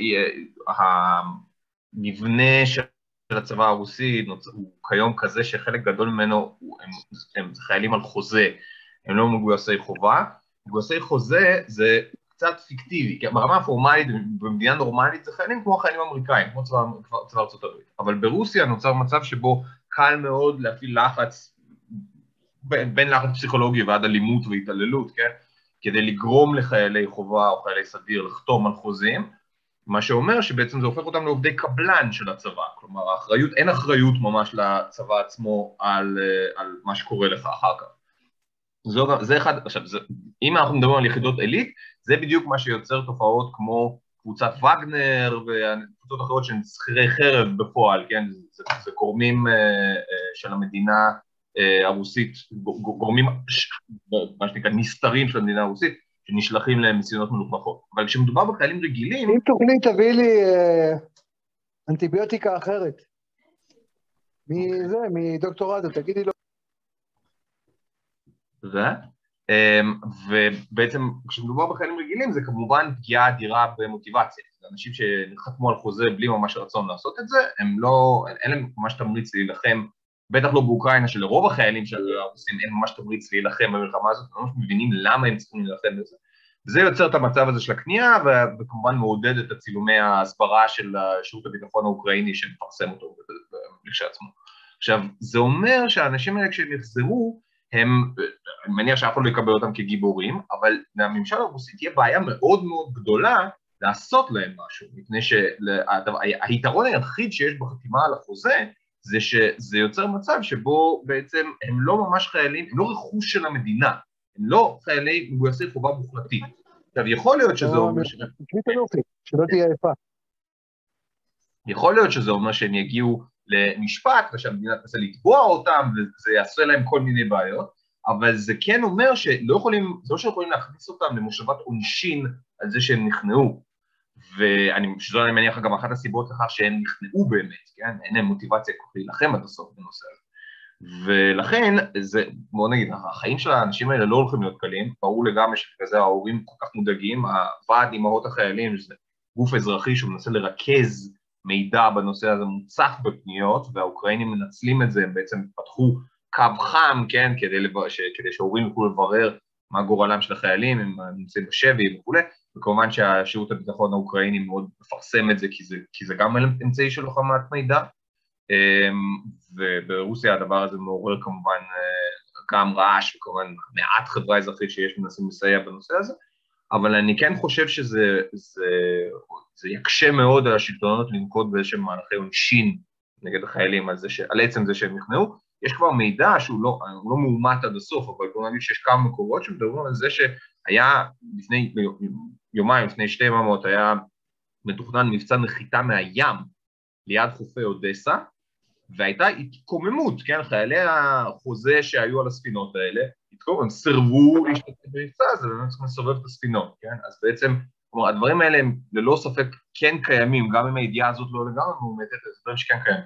המבנה של הצבא הרוסי הוא כיום כזה שחלק גדול ממנו הם חיילים על חוזה, הם לא מגויסי חובה. מגויסי חוזה זה קצת פיקטיבי, כי ברמה הפורמלית, במדינה נורמלית, זה חיילים כמו החיילים האמריקאים, כמו צבא ארצות הברית. אבל ברוסיה נוצר מצב שבו קל מאוד להפעיל לחץ, בין לחץ פסיכולוגי ועד אלימות והתעללות, כן? כדי לגרום לחיילי חובה או חיילי סדיר לחתום על חוזים, מה שאומר שבעצם זה הופך אותם לעובדי קבלן של הצבא, כלומר אין אחריות ממש לצבא עצמו על מה שקורה לך אחר כך. זה אחד, עכשיו, אם אנחנו מדברים על יחידות עילית, זה בדיוק מה שיוצר תופעות כמו קבוצת וגנר וקבוצות אחרות שהן שכירי חרב בפועל, כן? זה גורמים של המדינה הרוסית, גורמים, מה שנקרא, נסתרים של המדינה הרוסית, שנשלחים למשימות מלוכלכות. אבל כשמדובר בחיילים רגילים... אם תוכלי, תביא לי אנטיביוטיקה אחרת. מדוקטור אדו, תגידי לו. ובעצם כשמדובר בחיילים רגילים זה כמובן פגיעה אדירה במוטיבציה. אנשים שחתמו על חוזה בלי ממש רצון לעשות את זה, אין להם ממש תמריץ להילחם, בטח לא באוקראינה שלרוב החיילים שהרוסים אין ממש תמריץ להילחם במלחמה הזאת, הם ממש מבינים למה הם צריכים להילחם בזה. וזה יוצר את המצב הזה של הקנייה, וכמובן מעודד את הצילומי ההסברה של שירות הביטחון האוקראיני שמפרסם אותו כשעצמו. עכשיו, זה אומר שהאנשים האלה כשהם יחזרו, אני מניח שאף אחד לא יקבל אותם כגיבורים, אבל לממשל הרוסי תהיה בעיה מאוד מאוד גדולה לעשות להם משהו, מפני שהיתרון היחיד שיש בחתימה על החוזה, זה שזה יוצר מצב שבו בעצם הם לא ממש חיילים, הם לא רכוש של המדינה, הם לא חיילי מגויסי חובה מוחלטים. עכשיו, יכול להיות שזה אומר שלא תהיה יפה. יכול להיות שזה אומר שהם יגיעו למשפט, ושהמדינה תנסה לתבוע אותם, וזה יעשה להם כל מיני בעיות, אבל זה כן אומר שלא יכולים, זה לא שיכולים להכניס אותם למושבת עונשין על זה שהם נכנעו, שזו אני מניח גם אחת הסיבות לכך שהם נכנעו באמת, כן? אין להם מוטיבציה כל כך להילחם עד הסוף בנושא הזה. ולכן, בוא נגיד, החיים של האנשים האלה לא הולכים להיות קלים, ברור לגמרי שכזה ההורים כל כך מודאגים, הוועד אימהות החיילים, שזה גוף אזרחי שמנסה לרכז מידע בנושא הזה מוצף בפניות, והאוקראינים מנצלים את זה, הם בעצם פתחו קו חם, כן, כדי שההורים יוכלו לברר מה גורלם של החיילים, הם נמצאים בשבי וכו', וכמובן שהשירות הביטחון האוקראיני מאוד מפרסם את זה, כי זה גם אמצעי של לוחמת מידע, וברוסיה הדבר הזה מעורר כמובן גם רעש, וכמובן מעט חברה אזרחית שיש מנסים לסייע בנושא הזה, אבל אני כן חושב שזה יקשה מאוד על השלטונות לנקוט באיזשהם מהלכי עונשין נגד החיילים על עצם זה שהם נכנעו. יש כבר מידע שהוא לא מאומת עד הסוף, אבל בוא נגיד שיש כמה מקורות שמדברים על זה שהיה לפני יומיים, לפני 2 יממות, היה מתוכנן מבצע נחיתה מהים ליד חופי אודסה, והייתה התקוממות, כן, חיילי החוזה שהיו על הספינות האלה, הם סירבו להשתתף במבצע הזה, והם צריכים לסובב את הספינות, כן? אז בעצם, כלומר, הדברים האלה הם ללא ספק כן קיימים, גם אם הידיעה הזאת לא לגמרי מאומתת, זה דברים שכן קיימים.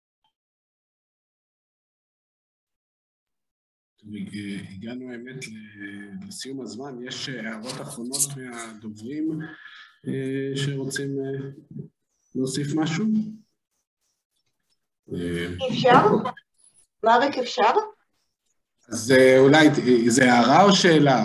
הגענו האמת לסיום הזמן, יש הערות אחרונות מהדוברים שרוצים להוסיף משהו? אפשר? מריק, אפשר? אז אולי, זה הערה או שאלה?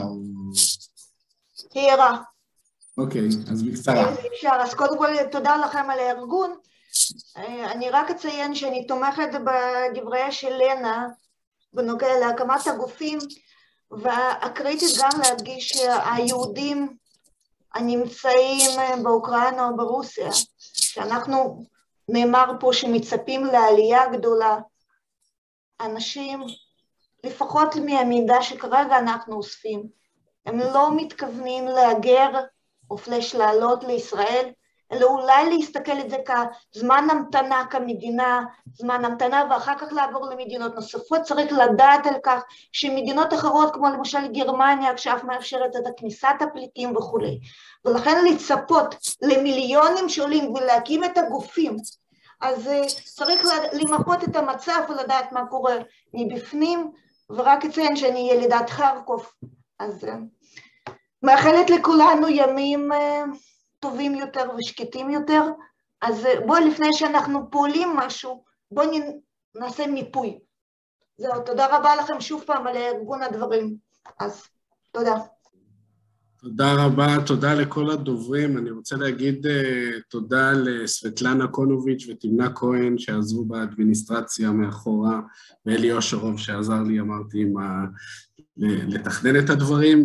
הערה. אוקיי, אז בקצרה. אפשר, אז קודם כל תודה לכם על הארגון. אני רק אציין שאני תומכת בדבריה של לנה, בנוגע להקמת הגופים, והקריטית גם להדגיש שהיהודים הנמצאים באוקראינה או ברוסיה, שאנחנו נאמר פה שמצפים לעלייה גדולה, אנשים, לפחות מהמידע שכרגע אנחנו אוספים, הם לא מתכוונים להגר או פלש לעלות לישראל, אלא אולי להסתכל את זה כזמן המתנה כמדינה, זמן המתנה ואחר כך לעבור למדינות נוספות. צריך לדעת על כך שמדינות אחרות כמו למשל גרמניה עכשיו מאפשרת את כניסת הפליטים וכו'. ולכן לצפות למיליונים שעולים ולהקים את הגופים, אז צריך למפות את המצב ולדעת מה קורה מבפנים, ורק אציין שאני ילידת חרקוב, אז מאחלת לכולנו ימים טובים יותר ושקטים יותר, אז בואו לפני שאנחנו פועלים משהו, בואו נעשה מיפוי. זהו, תודה רבה לכם שוב פעם על ארגון הדברים, אז תודה. תודה רבה, תודה לכל הדוברים. אני רוצה להגיד תודה לסבטלנה קונוביץ' ותמנה כהן שעזרו באדמיניסטרציה מאחורה, ואלי אושרוב שעזר לי, אמרתי, לתכנן את הדברים,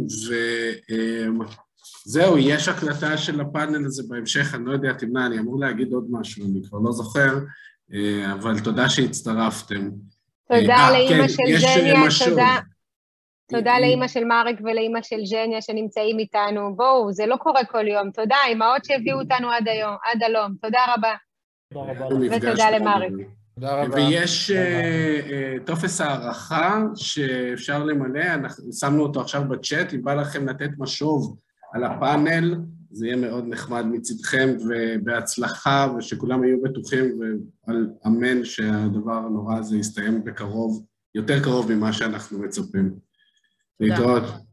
וזהו, יש הקלטה של הפאנל הזה בהמשך, אני לא יודע, תמנה, אני אמור להגיד עוד משהו, אני כבר לא זוכר, אבל תודה שהצטרפתם. תודה לאמא של ז'ניה, תודה לאמא של מריק ולאמא של ז'ניה שנמצאים איתנו. בואו, זה לא קורה כל יום. תודה, אמהות שהביאו אותנו עד הלום. תודה רבה. ותודה למריק. תודה רבה. ויש טופס הערכה שאפשר למלא, אנחנו שמנו אותו עכשיו בצ'אט, אם בא לכם לתת משוב על הפאנל, זה יהיה מאוד נחמד מצדכם, ובהצלחה, ושכולם יהיו בטוחים, ועל אמן שהדבר הנורא הזה יסתיים בקרוב, יותר קרוב ממה שאנחנו מצפים. להתראות.